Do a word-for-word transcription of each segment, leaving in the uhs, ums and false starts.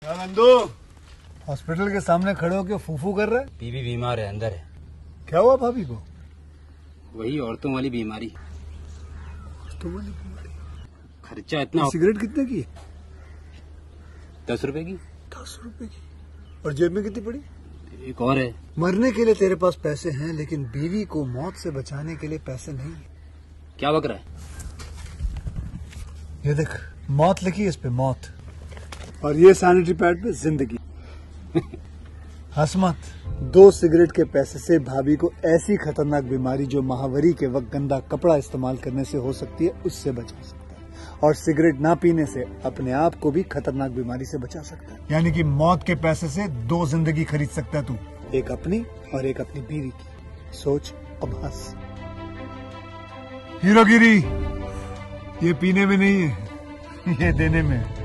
क्या नंदू हॉस्पिटल के सामने खड़े होकर फूफू कर रहे? बीवी बीमार है, अंदर है। क्या हुआ भाभी को? वही औरतों वाली बीमारी। औरतों वाली बीमारी? खर्चा इतना। सिगरेट कितने की? दस रुपए की। दस रुपए की? और जेब में कितनी पड़ी? एक और है। मरने के लिए तेरे पास पैसे हैं, लेकिन बीवी को मौत से बचाने के लिए पैसे नहीं है। क्या बक रहा है? ये देख, मौत लिखी है इस पे, मौत। और ये सैनिटरी पैड पे जिंदगी। हंस मत। दो सिगरेट के पैसे से भाभी को ऐसी खतरनाक बीमारी जो महावरी के वक्त गंदा कपड़ा इस्तेमाल करने से हो सकती है, उससे बचा सकता है। और सिगरेट ना पीने से अपने आप को भी खतरनाक बीमारी से बचा सकता है। यानी कि मौत के पैसे से दो जिंदगी खरीद सकता है तू, एक अपनी और एक अपनी बीवी की। सोच, अब हंस। हीरोगिरी ये पीने में नहीं है, ये देने में है।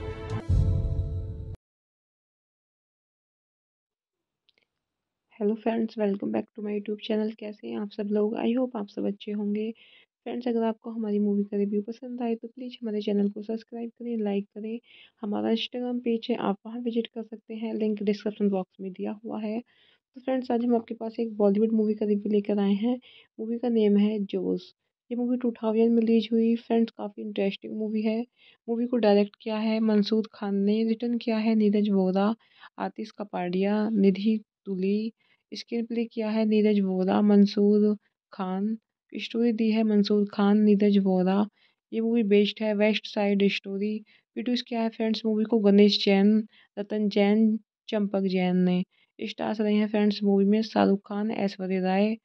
Hello friends, welcome back to my YouTube channel. कैसे हैं आप सब लोग? आई होप आप सब अच्छे होंगे। फ्रेंड्स, अगर आपको हमारी मूवी का रिव्यू पसंद आए तो प्लीज़ हमारे चैनल को सब्सक्राइब करें, लाइक करें। हमारा इंस्टाग्राम पेज है, आप वहां विजिट कर सकते हैं, लिंक डिस्क्रिप्शन बॉक्स में दिया हुआ है। तो फ्रेंड्स, आज हम आपके पास एक बॉलीवुड मूवी का रिव्यू लेकर आए हैं। मूवी का नेम है जोश। ये मूवी टू थाउजेंड में रिलीज हुई। फ्रेंड्स, काफ़ी इंटरेस्टिंग मूवी है। मूवी को डायरेक्ट किया है मंसूर खान ने, रिटर्न किया है नीरज वोरा, आतिश कपाडिया, निधि तुली। स्क्रीन प्ले किया है नीरज वोरा, मंसूर खान। स्टोरी दी है मंसूर खान, नीरज वोरा। ये मूवी बेस्ड है वेस्ट साइड स्टोरी। प्रोड्यूस किया है फ्रेंड्स मूवी को गणेश जैन, रतन जैन, चंपक जैन ने। स्टार्स रहे हैं फ्रेंड्स मूवी में शाहरुख खान, ऐश्वर्या राय,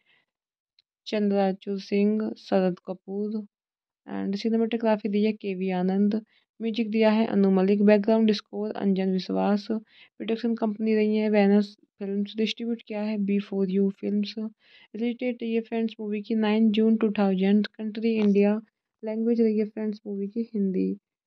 चंद्राचूर सिंह, शरद कपूर। एंड सिनेमेटोग्राफी दी है के वी आनंद। म्यूजिक दिया है अनु मलिक। बैकग्राउंड स्कोर अंजन विश्वास। प्रोडक्शन कंपनी रही है वैनस फिल्म्स। डिस्ट्रीब्यूट किया है B four U films. Release date रही है फ्रेंड्स मूवी की nine June two thousand. Country India. Language रही है फ्रेंड्स मूवी की हिंदी।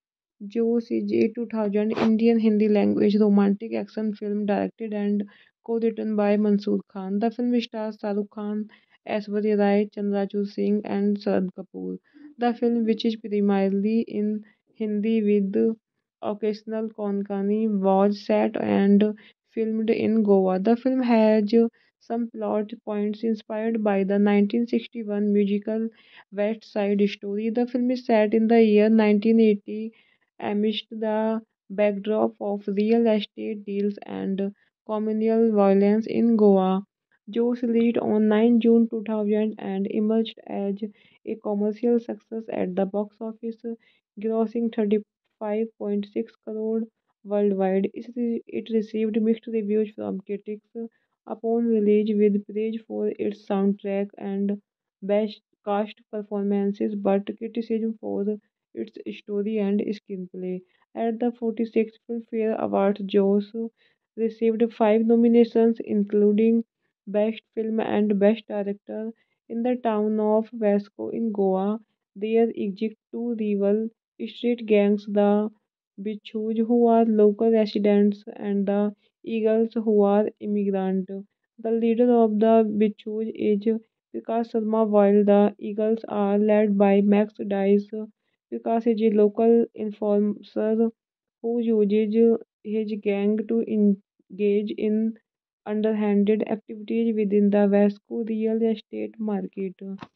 जो सी जे two thousand Indian Hindi language romantic action film directed and को written by Mansoor Khan. The film stars Shahrukh Khan, Aishwarya Rai, Chandrachur Singh and Sharad Kapoor. The film, which is primarily in Hindi with occasional Konkani, was set and filmed in Goa. The film has some plot points inspired by the nineteen sixty-one musical West Side Story. The film is set in the year nineteen eighty amidst the backdrop of real estate deals and communal violence in Goa. Josh released on nine June two thousand and emerged as a commercial success at the box office, grossing thirty-five point six crore worldwide. It re- it received mixed reviews from critics upon release, with praise for its soundtrack and best cast performances, but criticism for its story and screenplay. At the forty-sixth Filmfare Awards, Josh received five nominations, including Best Film and Best Director. In the town of Vasco in Goa, there exist two rival street gangs, the Bichus, who are local residents, and the Eagles, who are immigrant. The leader of the Bichus is Vikas Sharma, while the Eagles are led by Max Dice. Vikas is a local enforcer who uses his gang to engage in underhanded activities within the Vasco real estate market.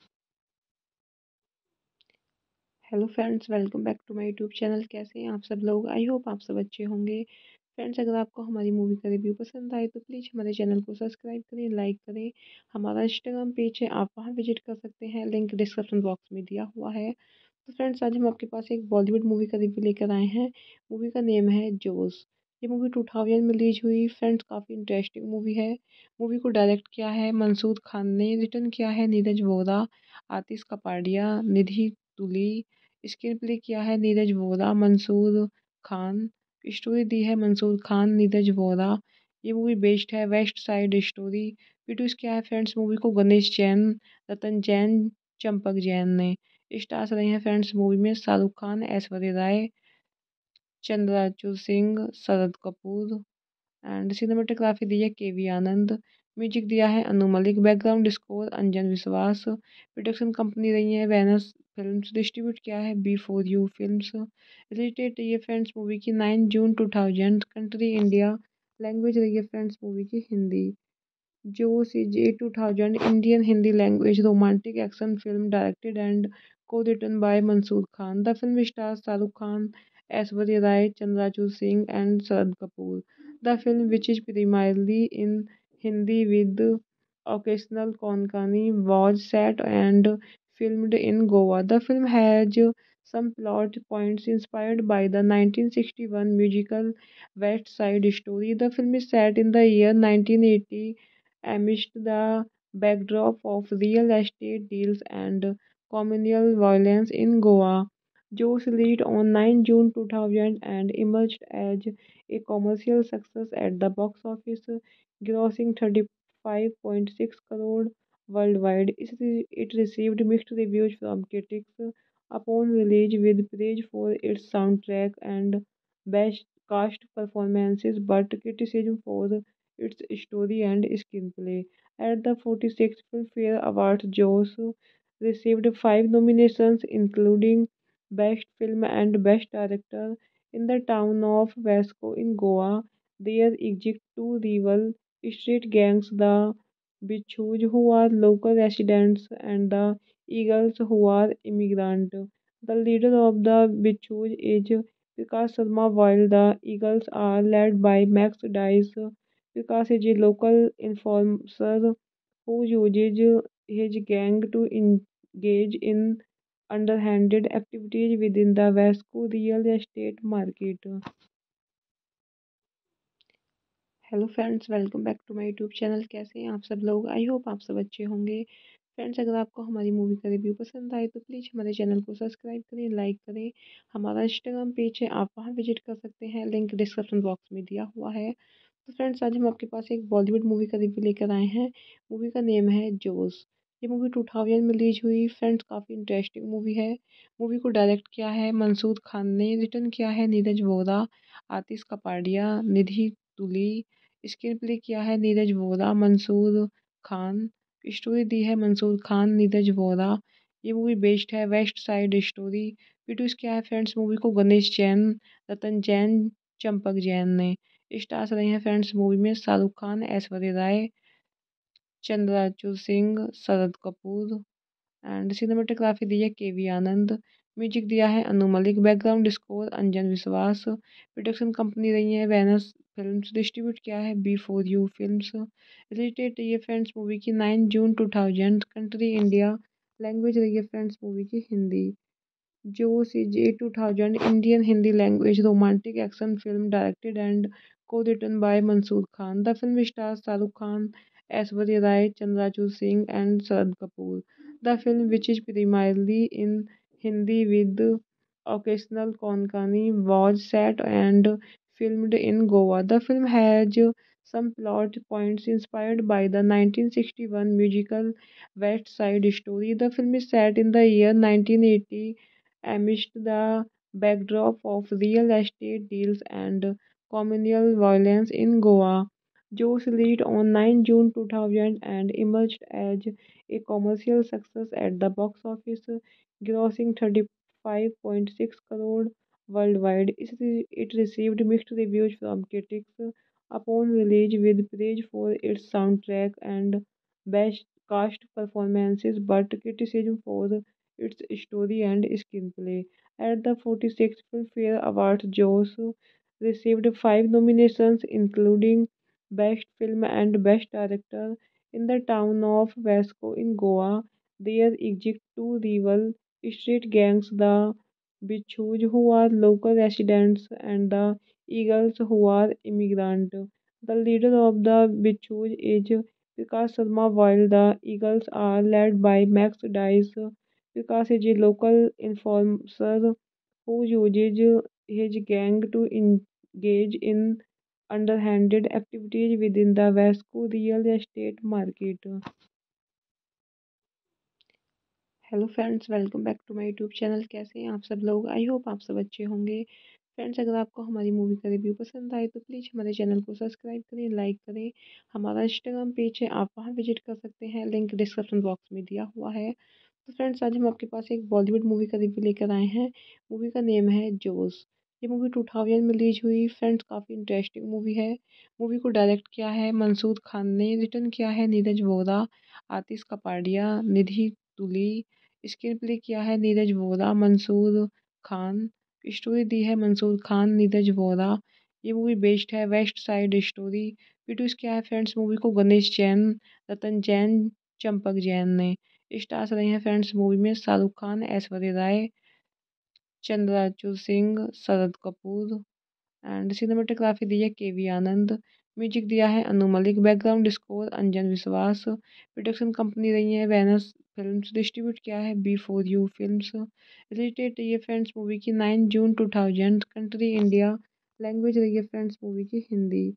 Hello friends, welcome back to my YouTube channel. कैसे हैं आप सब लोग? I hope आप सब अच्छे होंगे। Friends, अगर आपको हमारी मूवी का रिव्यू पसंद आए तो प्लीज़ हमारे चैनल को सब्सक्राइब करें, लाइक करें। हमारा इंस्टाग्राम पेज है, आप वहां विजिट कर सकते हैं, लिंक डिस्क्रिप्शन बॉक्स में दिया हुआ है। तो फ्रेंड्स, आज हम आपके पास एक बॉलीवुड मूवी का रिव्यू लेकर आए हैं। मूवी का नेम है जोश। ये मूवी टू थाउजेंड में रिलीज हुई। फ्रेंड्स, काफ़ी इंटरेस्टिंग मूवी है। मूवी को डायरेक्ट किया है मंसूर खान ने, रिटर्न किया है नीरज वोरा, आतिश कपाडिया, निधि तुली। स्क्रीन प्ले किया है नीरज वोरा, मंसूर खान। स्टोरी दी है मंसूर खान, नीरज वोरा। ये मूवी बेस्ड है वेस्ट साइड स्टोरी। प्रोड्यूस किया है फ्रेंड्स मूवी को गणेश जैन, रतन जैन, चंपक जैन ने। स्टार्स रहे हैं फ्रेंड्स मूवी में शाहरुख खान, ऐश्वर्या राय, चंद्राचूर सिंह, शरद कपूर। एंड सिनेमेटोग्राफी दी है के वी आनंद। म्यूजिक दिया है अनु मलिक। बैकग्राउंड स्कोर अंजन विश्वास। प्रोडक्शन कंपनी रही है वैनस फिल्म्स, डिस्ट्रीब्यूट किया है B four U films. Release date रही है फ्रेंड्स मूवी की nine June two thousand. Country India, language रही है फ्रेंड्स मूवी की हिंदी। जो सी जे two thousand Indian Hindi language romantic action film directed and को written by Mansoor Khan. The film stars Shahrukh Khan, Aishwarya Rai, Chandrachur Singh and Sharad Kapoor. The film which is primarily in Hindi with occasional Konkani was set and filmed in Goa. The film has some plot points inspired by the nineteen sixty-one musical West Side Story. The film is set in the year nineteen eighty amidst the backdrop of real estate deals and communal violence in Goa. Joe's released on nine June two thousand and emerged as a commercial success at the box office, grossing thirty-five point six crore worldwide. It re- it received mixed reviews from critics upon release, with praise for its soundtrack and best cast performances, but criticism for its story and screenplay. At the forty-sixth Filmfare Awards, Joss received five nominations, including Best Film and Best Director. In the town of Vasco in Goa, there exist two rival street gangs, the Bichus, who are local residents, and the Eagles, who are immigrant. The leader of the Bichus is Vikas Sharma, while the Eagles are led by Max Dice. Vikas is a local enforcer who uses his gang to engage in underhanded activities within the Vasco real estate market. Hello friends, welcome back to my YouTube channel. कैसे हैं आप सब लोग? I hope आप सब अच्छे होंगे। Friends, अगर आपको हमारी मूवी का रिव्यू पसंद आए तो प्लीज़ हमारे चैनल को सब्सक्राइब करें, लाइक करें। हमारा इंस्टाग्राम पेज है, आप वहां विजिट कर सकते हैं, लिंक डिस्क्रिप्शन बॉक्स में दिया हुआ है। तो फ्रेंड्स, आज हम आपके पास एक बॉलीवुड मूवी का रिव्यू लेकर आए हैं। मूवी का नेम है जोश। ये मूवी टू थाउजेंड में रिलीज हुई। फ्रेंड्स, काफ़ी इंटरेस्टिंग मूवी है। मूवी को डायरेक्ट किया है मंसूर खान ने, रिटर्न किया है नीरज वोरा, आतिश कपाडिया, निधि तुली। स्क्रीन प्ले किया है नीरज वोरा, मंसूर खान। स्टोरी दी है मंसूर खान, नीरज वोरा। ये मूवी बेस्ड है वेस्ट साइड स्टोरी। प्रोड्यूस किया है फ्रेंड्स मूवी को गणेश जैन, रतन जैन, चंपक जैन ने। स्टार्स रहे हैं फ्रेंड्स मूवी में शाहरुख खान, ऐश्वर्या राय, चंद्राचूर सिंह, शरद कपूर। एंड सिनेमेटोग्राफी दी है के वी आनंद। म्यूजिक दिया है अनु मलिक। बैकग्राउंड स्कोर अंजन विश्वास। प्रोडक्शन कंपनी रही है वैनस फिल्म्स। डिस्ट्रीब्यूट किया है B four U films. Release date रही है फ्रेंड्स मूवी की nine June two thousand. Country India, language रही है फ्रेंड्स मूवी की हिंदी। जो सी जे two thousand Indian Hindi language romantic action film directed and को written by Mansoor Khan. The film stars Shahrukh Khan, Aishwarya Rai, Chandrachur Singh and Sharad Kapoor. The film, which is primarily in Hindi with occasional Konkani, was set and filmed in Goa. The film has some plot points inspired by the nineteen sixty-one musical West Side Story. The film is set in the year nineteen eighty amidst the backdrop of real estate deals and communal violence in Goa. Joe's released on nine June two thousand and emerged as a commercial success at the box office, grossing thirty-five point six crore worldwide. It re- it received mixed reviews from critics upon release, with praise for its soundtrack and best cast performances, but criticism for its story and screenplay. At the forty-sixth Filmfare Awards, Joss received five nominations, including Best Film and Best Director. In the town of Vasco in Goa, there exist two rival street gangs, the Bichus, who are local residents, and the Eagles, who are immigrant. The leader of the Bichus is Vikas Sharma, while the Eagles are led by Max Dice. Vikas is a local enforcer who uses his gang to engage in underhanded activities within the Vasco real estate market. Hello friends, welcome back to my YouTube channel. कैसे हैं आप सब लोग? I hope आप सब अच्छे होंगे। Friends, अगर आपको हमारी मूवी का रिव्यू पसंद आए तो प्लीज़ हमारे चैनल को सब्सक्राइब करें, लाइक करें। हमारा इंस्टाग्राम पेज है, आप वहां विजिट कर सकते हैं, लिंक डिस्क्रिप्शन बॉक्स में दिया हुआ है। तो फ्रेंड्स आज हम आपके पास एक बॉलीवुड मूवी का रिव्यू लेकर आए हैं। मूवी का नेम है जोश। ये मूवी टू थाउज़ेंड में रिलीज हुई। फ्रेंड्स काफ़ी इंटरेस्टिंग मूवी है। मूवी को डायरेक्ट किया है मंसूर खान ने, रिटर्न किया है नीरज वोरा, आतिश कपाडिया, निधि तुली। स्क्रीन प्ले किया है नीरज वोरा, मंसूर खान। स्टोरी दी है मंसूर खान, नीरज वोरा। ये मूवी बेस्ड है वेस्ट साइड स्टोरी। प्रोड्यूस किया है फ्रेंड्स मूवी को गणेश जैन, रतन जैन, चंपक जैन ने। स्टार्स रहे हैं फ्रेंड्स मूवी में शाहरुख खान, ऐश्वर्या राय, चंद्राचूर सिंह, शरद कपूर। एंड सिनेमेटोग्राफी दी है के वी आनंद। म्यूजिक दिया है अनु मलिक। बैकग्राउंड स्कोर अंजन विश्वास। प्रोडक्शन कंपनी रही है वैनस फिल्म्स। डिस्ट्रीब्यूट किया है B four U films. Release date रही है फ्रेंड्स मूवी की nine June two thousand. Country India. Language रही है फ्रेंड्स मूवी की हिंदी।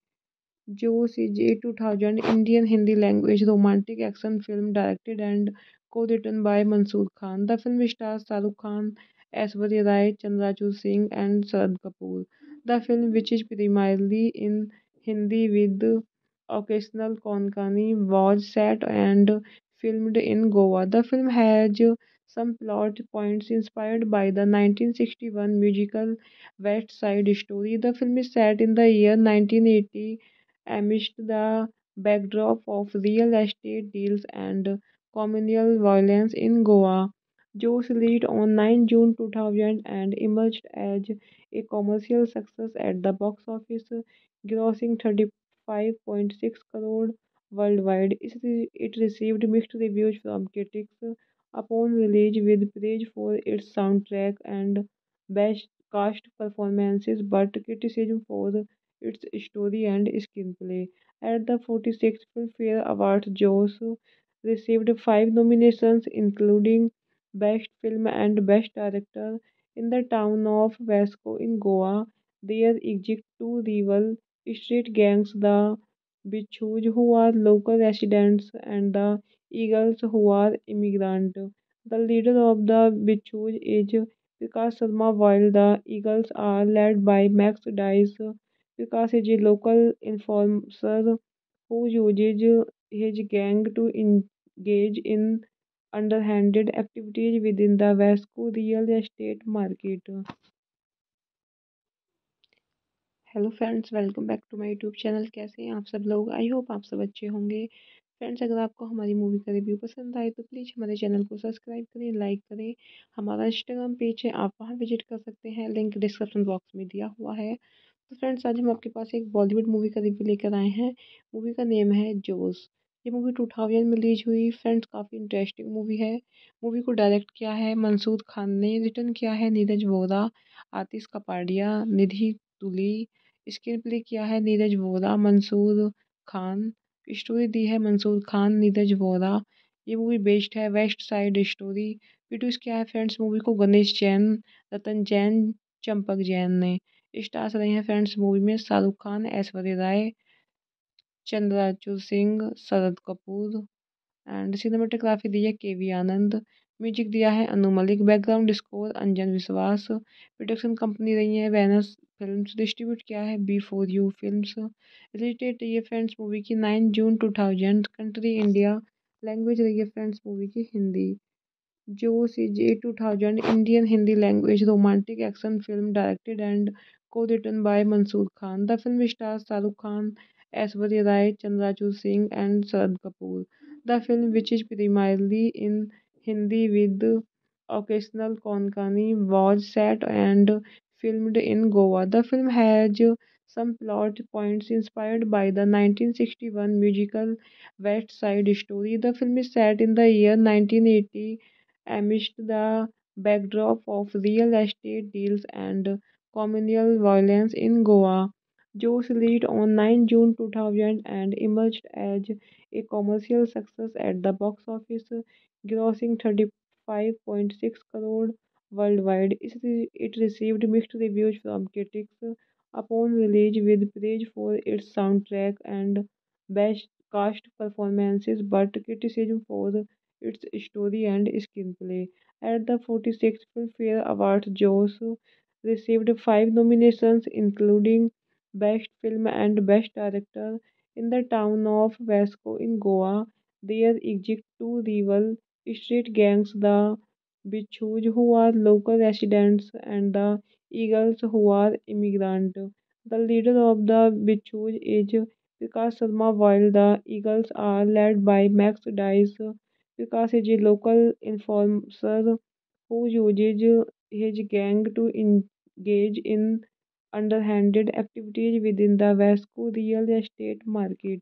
जो सी जे two thousand Indian Hindi language romantic action film directed and को written by Mansoor Khan. The film stars Shahrukh Khan, Aishwarya Rai, Chandrachur Singh and Sharad Kapoor. The film which is primarily in Hindi with occasional Konkani was set and filmed in Goa. The film has some plot points inspired by the nineteen sixty-one musical West Side Story. The film is set in the year nineteen eighty amidst the backdrop of real estate deals and communal violence in Goa. Josh released on nine June two thousand and emerged as a commercial success at the box office, grossing thirty-five point six crore worldwide. It re- it received mixed reviews from critics upon release, with praise for its soundtrack and best cast performances, but criticism for its story and screenplay. At the forty-sixth Filmfare Awards, Josh received five nominations, including Best Film and Best Director. In the town of Vasco in Goa, there exist two rival street gangs, the Bichus, who are local residents, and the Eagles, who are immigrant. The leader of the Bichus is Vikas Sharma, while the Eagles are led by Max Dice. Vikas is a local enforcer who uses his gang to engage in underhanded activities within the Vasco real estate market. Hello friends, welcome back to my YouTube channel. कैसे हैं आप सब लोग? I hope आप सब अच्छे होंगे। Friends अगर आपको हमारी मूवी का रिव्यू पसंद आए तो प्लीज़ हमारे चैनल को सब्सक्राइब करें, लाइक करें। हमारा इंस्टाग्राम पेज है, आप वहां विजिट कर सकते हैं, लिंक डिस्क्रिप्शन बॉक्स में दिया हुआ है। तो फ्रेंड्स आज हम आपके पास एक बॉलीवुड मूवी का रिव्यू लेकर आए हैं। मूवी का नेम है जोश। ये मूवी टू थाउज़ेंड में रिलीज हुई। फ्रेंड्स काफ़ी इंटरेस्टिंग मूवी है। मूवी को डायरेक्ट किया है मंसूर खान ने, रिटर्न किया है नीरज वोरा, आतिश कपाडिया, निधि तुली। स्क्रीन प्ले किया है नीरज वोरा, मंसूर खान। स्टोरी दी है मंसूर खान, नीरज वोरा। ये मूवी बेस्ड है वेस्ट साइड स्टोरी। प्रोड्यूस किया है फ्रेंड्स मूवी को गणेश जैन, रतन जैन, चंपक जैन ने। स्टार्स रहे हैं फ्रेंड्स मूवी में शाहरुख खान, ऐश्वर्या राय, चंद्राचूर सिंह, शरद कपूर। एंड सिनेमेटोग्राफी दी है के वी आनंद। म्यूजिक दिया है अनु मलिक। बैकग्राउंड स्कोर अंजन विश्वास। प्रोडक्शन कंपनी रही है वैनस फिल्म्स। डिस्ट्रीब्यूट किया है B four U films. Release date रही है फ्रेंड्स मूवी की nine June two thousand. Country India. Language रही है फ्रेंड्स मूवी की हिंदी। जो सी जे two thousand Indian Hindi language romantic action film directed and को written by Mansoor Khan. The film stars Shahrukh Khan, Aishwarya Rai, Chandrachur Singh and Sharad Kapoor. The film, which is primarily in Hindi with occasional Konkani, was set and filmed in Goa. The film has some plot points inspired by the nineteen sixty-one musical West Side Story. The film is set in the year nineteen eighty amidst the backdrop of real estate deals and communal violence in Goa. Josh released on nine June two thousand and emerged as a commercial success at the box office, grossing thirty-five point six crore worldwide. It re- it received mixed reviews from critics upon release, with praise for its soundtrack and best cast performances, but criticism for its story and screenplay. At the forty-sixth Filmfare Awards, Josh received five nominations, including Best Film and Best Director. In the town of Vasco in Goa, there exist two rival street gangs, the Bichus who are local residents, and the Eagles who are immigrant. The leader of the Bichus is Vikas Sharma, while the Eagles are led by Max Dice. Vikas is a local enforcer who uses his gang to engage in underhanded activities within the Vasco real estate market.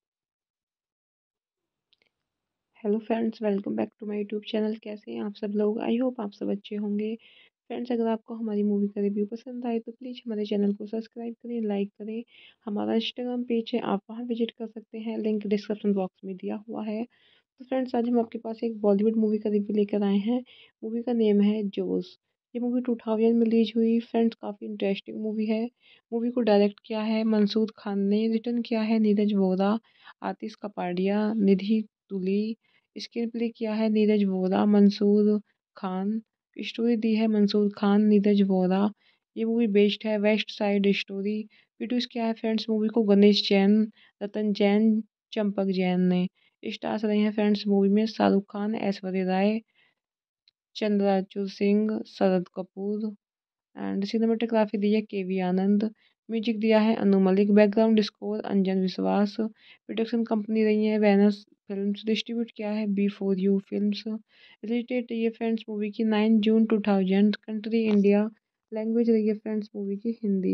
Hello friends, welcome back to my YouTube channel. कैसे हैं आप सब लोग? I hope आप सब अच्छे होंगे। Friends, अगर आपको हमारी मूवी का रिव्यू पसंद आए तो प्लीज़ हमारे चैनल को सब्सक्राइब करें, लाइक करें। हमारा इंस्टाग्राम पेज है, आप वहां विजिट कर सकते हैं, लिंक डिस्क्रिप्शन बॉक्स में दिया हुआ है। तो फ्रेंड्स, आज हम आपके पास एक बॉलीवुड मूवी का रिव्यू लेकर आए हैं। मूवी का नेम है जोश। ये मूवी टू थाउज़ेंड में रिलीज हुई। फ्रेंड्स, काफ़ी इंटरेस्टिंग मूवी है। मूवी को डायरेक्ट किया है मंसूर खान ने, रिटर्न किया है नीरज वोरा, आतिश कपाडिया, निधि तुली। स्क्रीन प्ले किया है नीरज वोरा, मंसूर खान। स्टोरी दी है मंसूर खान, नीरज वोरा। ये मूवी बेस्ड है वेस्ट साइड स्टोरी। प्रोड्यूस किया है फ्रेंड्स मूवी को गणेश जैन, रतन जैन, चंपक जैन ने। स्टार्स रहे हैं फ्रेंड्स मूवी में शाहरुख खान, ऐश्वर्या राय, चंद्राचूर सिंह, शरद कपूर। एंड सिनेमेटोग्राफी दी है के वी आनंद। म्यूजिक दिया है अनु मलिक। बैकग्राउंड स्कोर अंजन विश्वास। प्रोडक्शन कंपनी रही है वैनस फिल्म्स। डिस्ट्रीब्यूट किया है B four U films. Release date रही है फ्रेंड्स मूवी की nine June two thousand. Country India. Language रही है फ्रेंड्स मूवी की हिंदी।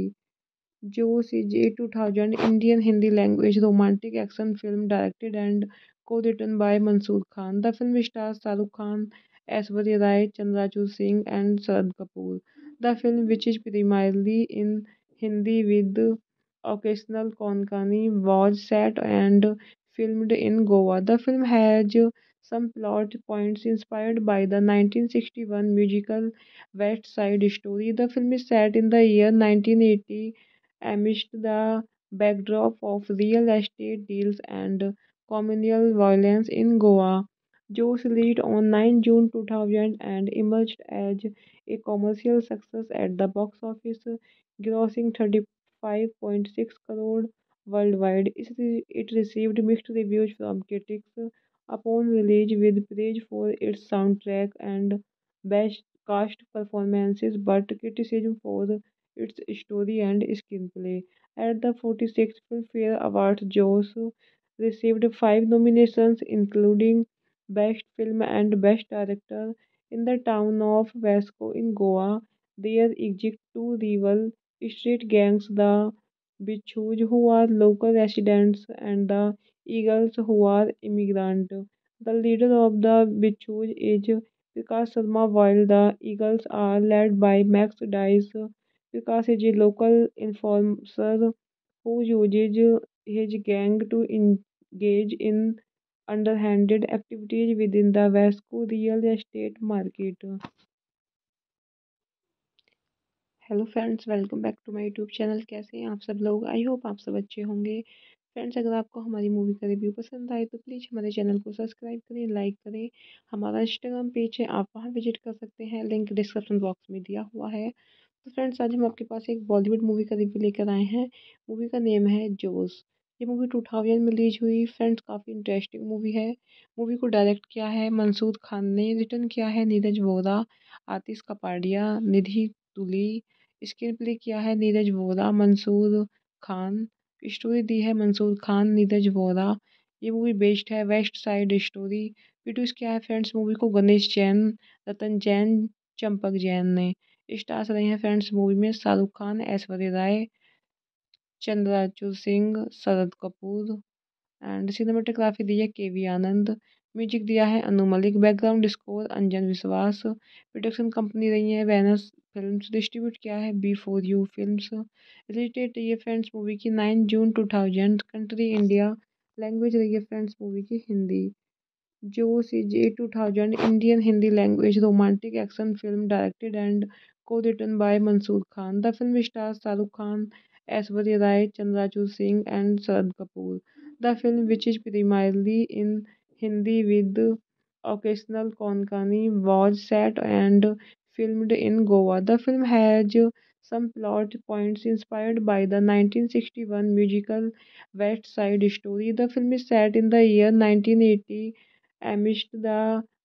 जो सी जे two thousand Indian Hindi language romantic action film directed and को written by Mansoor Khan. The film star Shahrukh Khan, Aishwarya Rai, Chandrachur Singh and Sharad Kapoor. The film, which is primarily in Hindi with occasional Konkani, was set and filmed in Goa. The film has some plot points inspired by the nineteen sixty-one musical West Side Story. The film is set in the year nineteen eighty amidst the backdrop of real estate deals and communal violence in Goa. Josh released on nine June two thousand and emerged as a commercial success at the box office, grossing thirty-five point six crore worldwide. It re- it received mixed reviews from critics upon release, with praise for its soundtrack and best cast performances, but criticism for its story and screenplay. At the forty-sixth Filmfare Awards, Josh received five nominations, including Best Film and Best Director. In the town of Vasco in Goa, there exist two rival street gangs, the Bichus who are local residents and the Eagles who are immigrant. The leader of the Bichus is Vikas Sharma, while the Eagles are led by Max Dice. Vikas is a local enforcer who uses his gang to engage in underhanded activities within the Vasco real estate market. Hello friends, welcome back to my YouTube channel. कैसे हैं आप सब लोग? I hope आप सब अच्छे होंगे। Friends, अगर आपको हमारी मूवी का रिव्यू पसंद आए तो प्लीज़ हमारे चैनल को सब्सक्राइब करें, लाइक करें। हमारा इंस्टाग्राम पेज है, आप वहां विजिट कर सकते हैं, लिंक डिस्क्रिप्शन बॉक्स में दिया हुआ है। तो फ्रेंड्स, आज हम आपके पास एक बॉलीवुड मूवी का रिव्यू लेकर आए हैं। मूवी का नेम है जोश। ये मूवी टू थाउज़ेंड में रिलीज हुई। फ्रेंड्स, काफ़ी इंटरेस्टिंग मूवी है। मूवी को डायरेक्ट किया है मंसूर खान ने, रिटर्न किया है नीरज वोरा, आतिश कपाडिया, निधि तुली। स्क्रीन प्ले किया है नीरज वोरा, मंसूर खान। स्टोरी दी है मंसूर खान, नीरज वोरा। ये मूवी बेस्ड है वेस्ट साइड स्टोरी। प्रोड्यूस किया है फ्रेंड्स मूवी को गणेश जैन, रतन जैन, चंपक जैन ने। स्टार्स रहे हैं फ्रेंड्स मूवी में शाहरुख खान, ऐश्वर्या राय, चंद्राचूर सिंह, शरद कपूर। एंड सिनेमेटोग्राफी दी है के वी आनंद। म्यूजिक दिया है अनु मलिक। बैकग्राउंड स्कोर अंजन विश्वास। प्रोडक्शन कंपनी रही है वैनस फिल्म्स। डिस्ट्रीब्यूट किया है B four U films. Release date रही है फ्रेंड्स मूवी की nine June two thousand. Country India. Language रही है फ्रेंड्स मूवी की हिंदी। जो सी जे two thousand Indian Hindi language romantic action film directed and को written by Mansoor Khan. The film star Shahrukh Khan, Aishwarya Rai, Chandrachur Singh and Sharad Kapoor. The film, which is primarily in Hindi with occasional Konkani, was set and filmed in Goa. The film has some plot points inspired by the nineteen sixty-one musical West Side Story. The film is set in the year nineteen eighty amidst the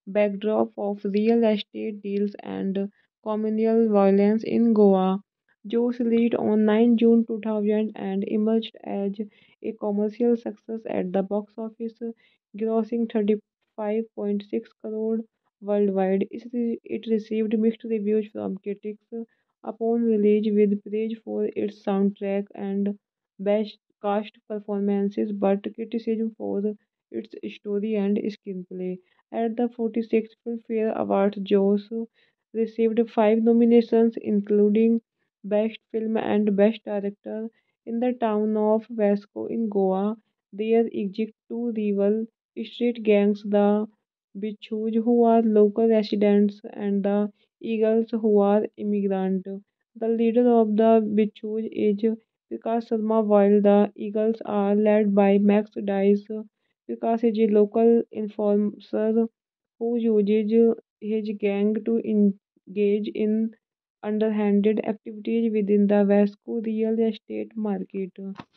backdrop of real estate deals and communal violence in Goa. Joe's released on ninth of June two thousand and emerged as a commercial success at the box office, grossing thirty-five point six crore worldwide. It re- it received mixed reviews from critics upon release, with praise for its soundtrack and best cast performances, but criticism for its story and screenplay. At the forty-sixth Filmfare Awards, Joss received five nominations, including Best Film and Best Director. In the town of Vasco in Goa, there exist two rival street gangs, the Bichus, who are local residents, and the Eagles, who are immigrant. The leader of the Bichus is Vikas Sharma, while the Eagles are led by Max Dice. Vikas is a local enforcer who uses his gang to engage in underhanded activities within the Vasco real estate market.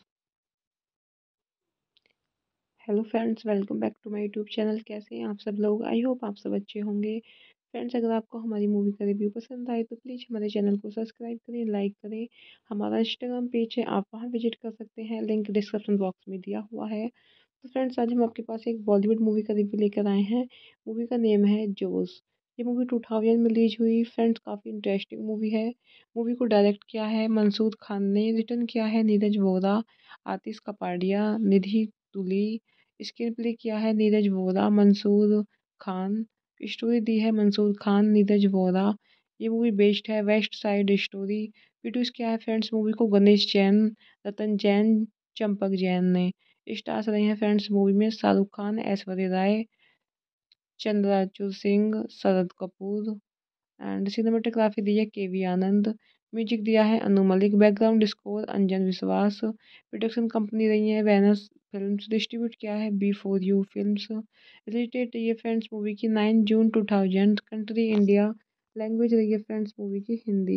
Hello friends, welcome back to my YouTube channel. कैसे हैं आप सब लोग? I hope आप सब अच्छे होंगे। Friends, अगर आपको हमारी मूवी का रिव्यू पसंद आए तो प्लीज़ हमारे चैनल को सब्सक्राइब करें, लाइक करें। हमारा इंस्टाग्राम पेज है, आप वहां विजिट कर सकते हैं, लिंक डिस्क्रिप्शन बॉक्स में दिया हुआ है। तो फ्रेंड्स, आज हम आपके पास एक बॉलीवुड मूवी का रिव्यू लेकर आए हैं। मूवी का नेम है जोश। ये मूवी टू थाउज़ेंड में रिलीज हुई। फ्रेंड्स, काफ़ी इंटरेस्टिंग मूवी है। मूवी को डायरेक्ट किया है मंसूर खान ने, रिटर्न किया है नीरज वोरा, आतिश कपाडिया, निधि तुली। स्क्रीन प्ले किया है नीरज वोरा, मंसूर खान। स्टोरी दी है मंसूर खान, नीरज वोरा। ये मूवी बेस्ड है वेस्ट साइड स्टोरी। प्रोड्यूस किया है फ्रेंड्स मूवी को गणेश जैन, रतन जैन, चंपक जैन ने। स्टार्स रहे हैं फ्रेंड्स मूवी में शाहरुख खान, ऐश्वर्या राय, चंद्राचूर सिंह, शरद कपूर। एंड सिनेमेटोग्राफी दी है के वी आनंद। म्यूजिक दिया है अनु मलिक। बैकग्राउंड स्कोर अंजन विश्वास। प्रोडक्शन कंपनी रही है वैनस फिल्म्स। डिस्ट्रीब्यूट किया है B four U films. Release date रही है फ्रेंड्स मूवी की nine June two thousand. Country India. Language रही है फ्रेंड्स मूवी की हिंदी।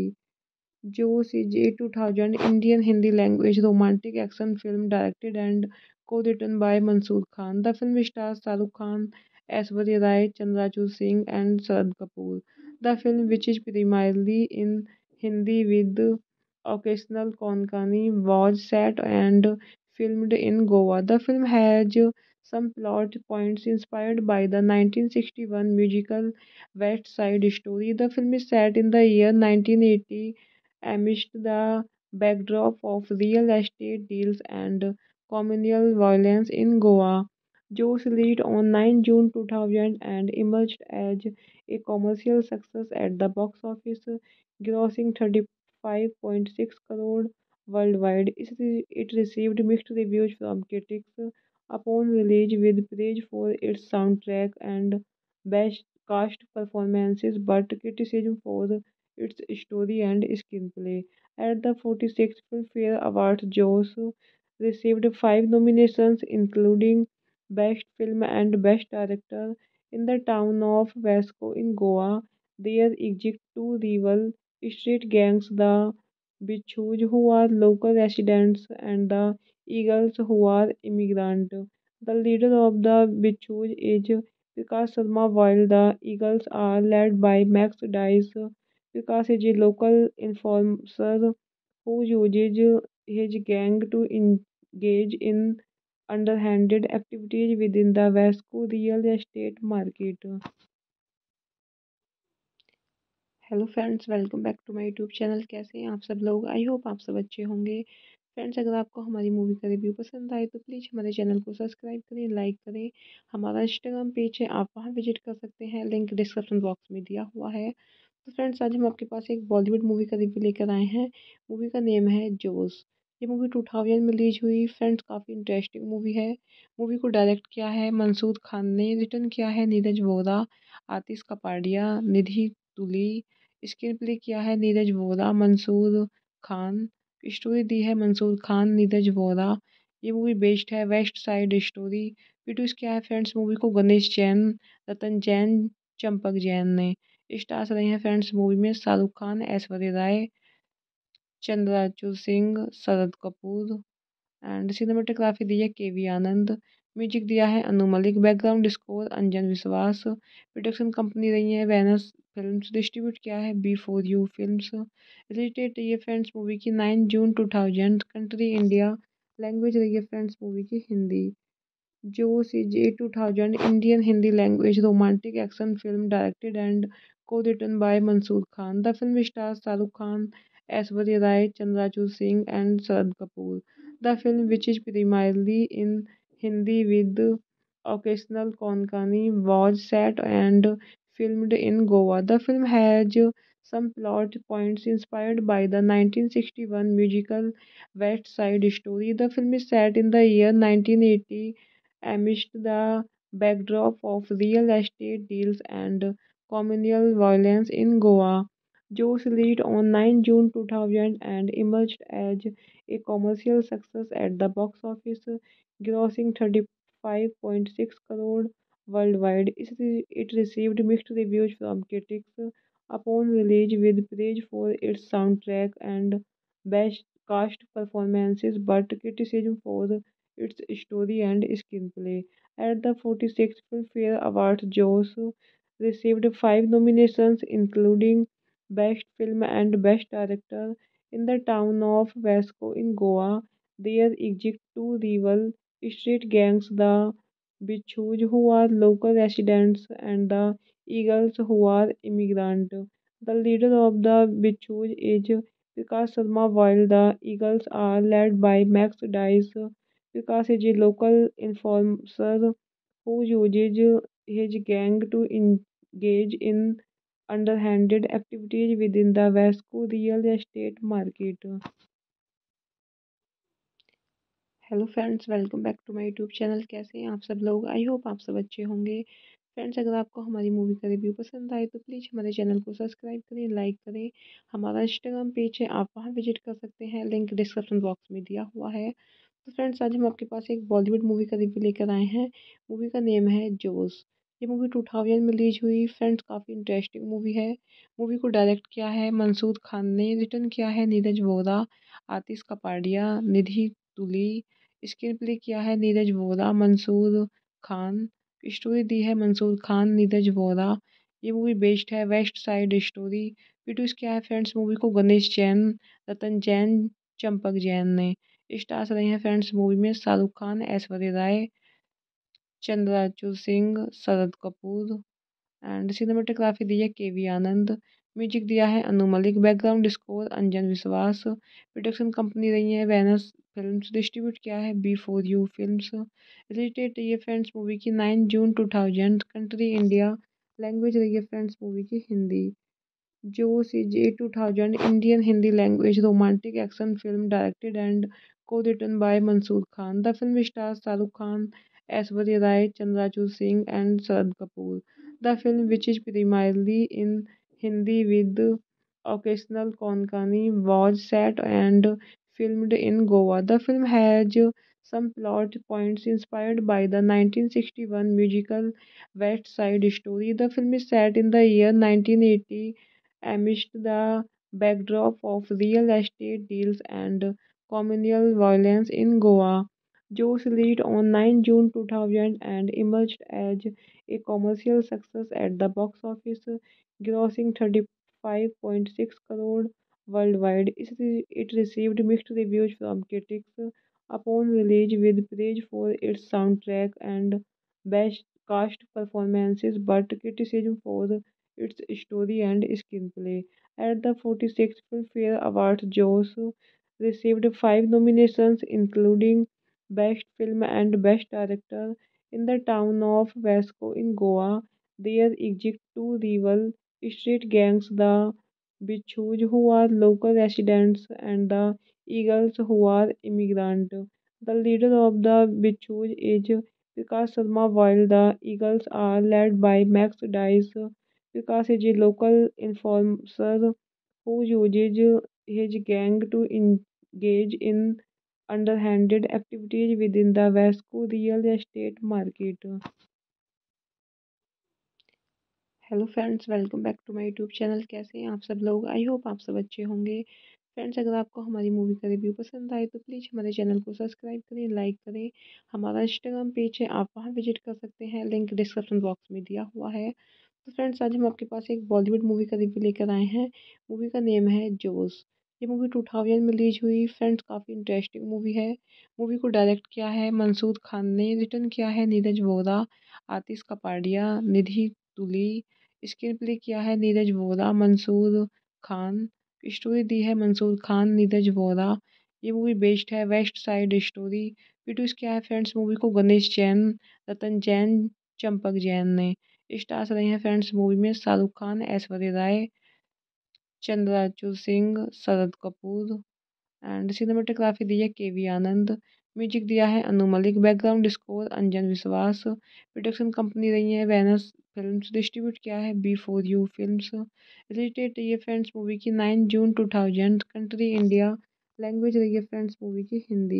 जो सी जे two thousand Indian Hindi language romantic action film directed and को written by Mansoor Khan. The film star Shahrukh Khan, Aishwarya Rai, Chandrachur Singh and Sharad Kapoor. The film, which is primarily in Hindi with occasional Konkani, was set and filmed in Goa. The film has some plot points inspired by the nineteen sixty-one musical West Side Story. The film is set in the year nineteen eighty amidst the backdrop of real estate deals and communal violence in Goa. Joe's released on ninth of June two thousand and emerged as a commercial success at the box office, grossing thirty-five point six crore worldwide. It re- it received mixed reviews from critics upon release, with praise for its soundtrack and best cast performances, but criticism for its story and screenplay. At the forty-sixth Filmfare Awards, Joss received five nominations, including Best Film and Best Director. In the town of Vasco in Goa, there exist two rival street gangs, the Bichus, who are local residents, and the Eagles, who are immigrant. The leader of the Bichus is Vikas Sharma, while the Eagles are led by Max Dice. Vikas is a local enforcer who uses his gang to engage in underhanded activities within the Vasco real estate market. Hello friends, welcome back to my YouTube channel. कैसे हैं आप सब लोग? I hope आप सब अच्छे होंगे। Friends, अगर आपको हमारी मूवी का रिव्यू पसंद आए तो प्लीज़ हमारे चैनल को सब्सक्राइब करें, लाइक करें। हमारा इंस्टाग्राम पेज है, आप वहां विजिट कर सकते हैं, लिंक डिस्क्रिप्शन बॉक्स में दिया हुआ है। तो फ्रेंड्स, आज हम आपके पास एक बॉलीवुड मूवी का रिव्यू लेकर आए हैं। मूवी का नेम है जोश। ये मूवी टू थाउज़ेंड में रिलीज हुई। फ्रेंड्स, काफ़ी इंटरेस्टिंग मूवी है। मूवी को डायरेक्ट किया है मंसूर खान ने, रिटर्न किया है नीरज वोरा, आतिश कपाडिया, निधि तुली। स्क्रीन प्ले किया है नीरज वोरा, मंसूर खान। स्टोरी दी है मंसूर खान, नीरज वोरा। ये मूवी बेस्ड है वेस्ट साइड स्टोरी। प्रोड्यूस किया है फ्रेंड्स मूवी को गणेश जैन, रतन जैन, चंपक जैन ने। स्टार्स रहे हैं फ्रेंड्स मूवी में शाहरुख खान, ऐश्वर्या राय, चंद्राचूर सिंह, शरद कपूर। एंड सिनेमेटोग्राफी दी है के वी आनंद। म्यूजिक दिया है अनु मलिक, बैकग्राउंड स्कोर अंजन विश्वास, प्रोडक्शन कंपनी रही है वैनस फिल्म्स, डिस्ट्रीब्यूट किया है B four U films. Release date रही है फ्रेंड्स मूवी की nine June two thousand, country India, language रही है फ्रेंड्स मूवी की हिंदी। जो सी जे two thousand Indian Hindi language romantic action film directed and को written by Mansoor Khan. The film stars Shahrukh Khan, Aishwarya Rai, Chandrachur Singh and Sharad Kapoor. The film which is primarily in Hindi with occasional Konkani was set and filmed in Goa. The film has some plot points inspired by the nineteen sixty-one musical West Side Story. The film is set in the year nineteen eighty amidst the backdrop of real estate deals and communal violence in Goa. Joe's released on nine June two thousand and emerged as a commercial success at the box office, grossing thirty-five point six crore worldwide. It re- it received mixed reviews from critics upon release, with praise for its soundtrack and best cast performances, but criticism for its story and screenplay. At the forty-sixth Filmfare Awards, Joss received five nominations, including Best Film and Best Director. In the town of Vasco in Goa, there exist two rival street gangs, the Bichus, who are local residents, and the Eagles, who are immigrant. The leader of the Bichus is Vikas Sharma, while the Eagles are led by Max Dice. Vikas is a local enforcer who uses his gang to engage in underhanded activities within the Vasco real estate market. Hello friends, welcome back to my YouTube channel. कैसे हैं आप सब लोग? I hope आप सब अच्छे होंगे। Friends, अगर आपको हमारी मूवी का रिव्यू पसंद आए तो प्लीज़ हमारे चैनल को सब्सक्राइब करें, लाइक करें। हमारा इंस्टाग्राम पेज है, आप वहां विजिट कर सकते हैं, लिंक डिस्क्रिप्शन बॉक्स में दिया हुआ है। तो फ्रेंड्स, आज हम आपके पास एक बॉलीवुड मूवी का रिव्यू लेकर आए हैं। मूवी का नेम है जोश। ये मूवी टू थाउजेंड में रिलीज हुई। फ्रेंड्स, काफ़ी इंटरेस्टिंग मूवी है। मूवी को डायरेक्ट किया है मंसूर खान ने, रिटर्न किया है नीरज वोरा, आतिश कपाडिया, निधि तुली। स्क्रीन प्ले किया है नीरज वोरा, मंसूर खान। स्टोरी दी है मंसूर खान, नीरज वोरा। ये मूवी बेस्ड है वेस्ट साइड स्टोरी। प्रोड्यूस किया है फ्रेंड्स मूवी को गणेश जैन, रतन जैन, चंपक जैन ने। स्टार्स रहे हैं फ्रेंड्स मूवी में शाहरुख खान, ऐश्वर्या राय, चंद्राचूर सिंह, शरद कपूर। एंड सिनेमेटोग्राफी दी है के वी आनंद। म्यूजिक दिया है अनु मलिक, बैकग्राउंड स्कोर अंजन विश्वास, प्रोडक्शन कंपनी रही है वैनस फिल्म्स, डिस्ट्रीब्यूट किया है B four U films. Release date रही है फ्रेंड्स मूवी की nine June two thousand, country India, language रही है फ्रेंड्स मूवी की हिंदी। जो सी जे two thousand Indian Hindi language romantic action film directed and को written by Mansoor Khan. The film stars Shahrukh Khan, Aishwarya Rai, Chandrachur Singh and Sharad Kapoor. The film, which is primarily in Hindi with occasional Konkani, was set and filmed in Goa. The film has some plot points inspired by the nineteen sixty-one musical West Side Story. The film is set in the year nineteen eighty amidst the backdrop of real estate deals and communal violence in Goa. Joe's released on nine June two thousand and emerged as a commercial success at the box office, grossing thirty-five point six crore worldwide. It re- it received mixed reviews from critics upon release, with praise for its soundtrack and best cast performances, but criticism for its story and screenplay. At the forty-sixth Filmfare Awards, Joss received five nominations, including Best Film and Best Director. In the town of Vasco in Goa, there exist two rival street gangs, the Bichus, who are local residents, and the Eagles, who are immigrant. The leader of the Bichus is Vikas Sharma, while the Eagles are led by Max Dice. Vikas is a local enforcer who uses his gang to engage in underhanded activities within the Vasco real estate market. Hello friends, welcome back to my YouTube channel. कैसे हैं आप सब लोग? I hope आप सब अच्छे होंगे। Friends अगर आपको हमारी मूवी का रिव्यू पसंद आए तो प्लीज़ हमारे चैनल को सब्सक्राइब करें, लाइक करें। हमारा इंस्टाग्राम पेज है, आप वहां विजिट कर सकते हैं, लिंक डिस्क्रिप्शन बॉक्स में दिया हुआ है। तो फ्रेंड्स आज हम आपके पास एक बॉलीवुड मूवी का रिव्यू लेकर आए हैं। मूवी का नेम है जोश। ये मूवी टू थाउज़ेंड में रिलीज हुई। फ्रेंड्स काफ़ी इंटरेस्टिंग मूवी है। मूवी को डायरेक्ट किया है मंसूर खान ने, रिटर्न किया है नीरज वोरा, आतिश कपाडिया, निधि तुली। स्क्रीन प्ले किया है नीरज वोरा, मंसूर खान। स्टोरी दी है मंसूर खान, नीरज वोरा। ये मूवी बेस्ड है वेस्ट साइड स्टोरी। प्रोड्यूस किया है फ्रेंड्स मूवी को गणेश जैन, रतन जैन, चंपक जैन ने। स्टार्स रहे हैं फ्रेंड्स मूवी में शाहरुख खान, ऐश्वर्या राय, चंद्राचूर सिंह, शरद कपूर। एंड सिनेमेटोग्राफी दी है के वी आनंद। म्यूजिक दिया है अनु मलिक। बैकग्राउंड स्कोर अंजन विश्वास। प्रोडक्शन कंपनी रही है वैनस फिल्म्स। डिस्ट्रीब्यूट किया है B four U films. Release date रही है फ्रेंड्स मूवी की nine June two thousand. Country India. Language रही है फ्रेंड्स मूवी की हिंदी।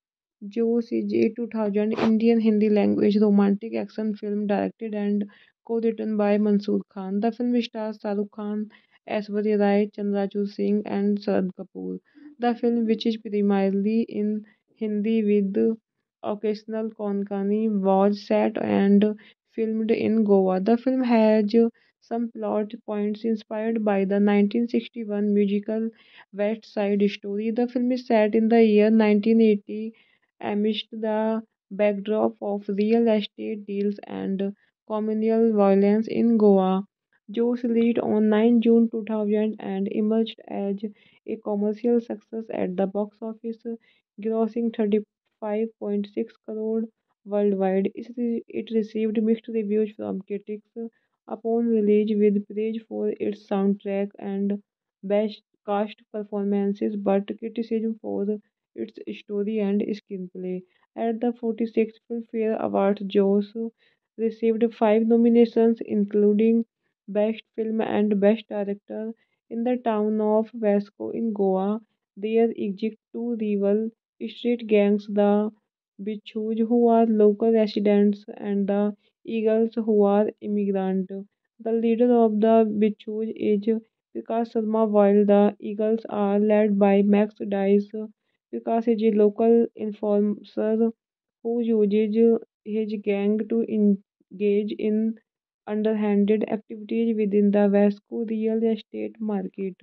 जो सी जे two thousand Indian Hindi language romantic action film directed and को written by Mansoor Khan. The film stars Shahrukh Khan, Aishwarya Rai, Chandrachur Singh and Sharad Kapoor. The film, which is primarily in Hindi with occasional Konkani, was set and filmed in Goa. The film has some plot points inspired by the nineteen sixty-one musical West Side Story. The film is set in the year nineteen eighty amidst the backdrop of real estate deals and communal violence in Goa. Josh released on nine June two thousand and emerged as a commercial success at the box office, grossing thirty-five point six crore worldwide. It re- it received mixed reviews from critics upon release, with praise for its soundtrack and best cast performances, but criticism for its story and screenplay. At the forty-sixth Filmfare Awards, Josh received five nominations, including Best Film and Best Director. In the town of Vasco in Goa, there exist two rival street gangs, the Bichus, who are local residents, and the Eagles, who are immigrant. The leader of the Bichus is Vikas Sharma, while the Eagles are led by Max Dice. Vikas is a local enforcer who uses his gang to engage in underhanded activities within the Vasco real estate market.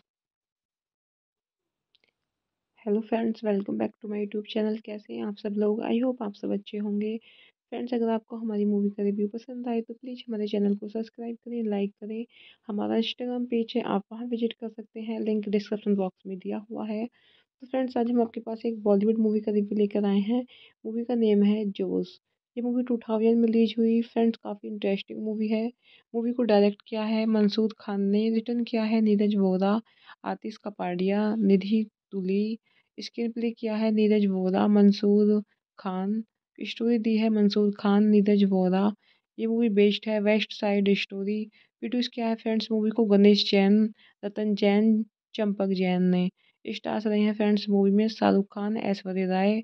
Hello friends, welcome back to my YouTube channel. कैसे हैं आप सब लोग? I hope आप सब अच्छे होंगे। Friends अगर आपको हमारी मूवी का रिव्यू पसंद आए तो प्लीज़ हमारे चैनल को सब्सक्राइब करें, लाइक करें। हमारा इंस्टाग्राम पेज है, आप वहां विजिट कर सकते हैं, लिंक डिस्क्रिप्शन बॉक्स में दिया हुआ है। तो फ्रेंड्स आज हम आपके पास एक बॉलीवुड मूवी का रिव्यू लेकर आए हैं। मूवी का नेम है जोश। ये मूवी टू थाउज़ेंड में रिलीज हुई। फ्रेंड्स काफ़ी इंटरेस्टिंग मूवी है। मूवी को डायरेक्ट किया है मंसूर खान ने, रिटर्न किया है नीरज वोरा, आतिश कपाडिया, निधि तुली। स्क्रीन प्ले किया है नीरज वोरा, मंसूर खान। स्टोरी दी है मंसूर खान, नीरज वोरा। ये मूवी बेस्ड है वेस्ट साइड स्टोरी। प्रोड्यूस किया है फ्रेंड्स मूवी को गणेश जैन, रतन जैन, चंपक जैन ने। स्टार्स रहे हैं फ्रेंड्स मूवी में शाहरुख खान, ऐश्वर्या राय,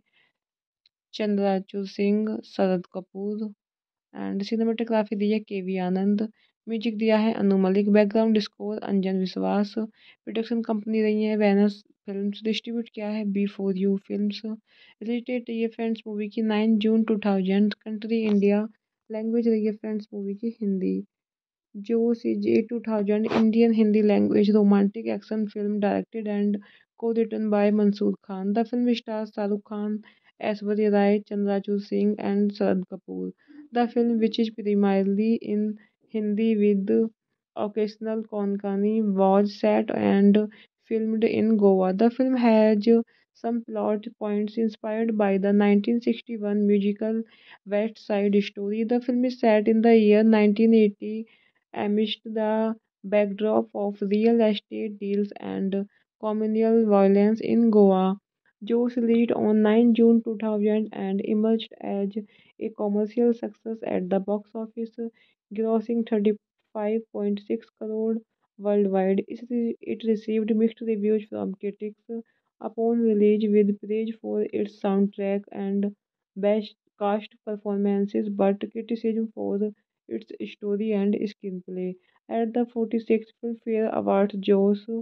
चंद्राचूर सिंह, शरद कपूर। एंड सिनेमेटोग्राफी दी है के वी आनंद। म्यूजिक दिया है अनु मलिक। बैकग्राउंड स्कोर अंजन विश्वास। प्रोडक्शन कंपनी रही है वैनस फिल्म्स। डिस्ट्रीब्यूट किया है B four U films. Release date रही है फ्रेंड्स मूवी की nine June two thousand. Country India. Language रही है फ्रेंड्स मूवी की हिंदी। जो सी जे two thousand Indian Hindi language romantic action film directed and को written by Mansoor Khan. The film stars Shahrukh Khan, Aishwarya Rai, Chandrachur Singh and Sharad Kapoor. The film, which is primarily in Hindi with occasional Konkani, was set and filmed in Goa. The film has some plot points inspired by the nineteen sixty-one musical West Side Story. The film is set in the year nineteen eighty amidst the backdrop of real estate deals and communal violence in Goa. Josh released on nine June two thousand and emerged as a commercial success at the box office, grossing thirty-five point six crore worldwide. It re- it received mixed reviews from critics upon release, with praise for its soundtrack and best cast performances, but criticism for its story and screenplay. At the forty-sixth Filmfare Awards, Josh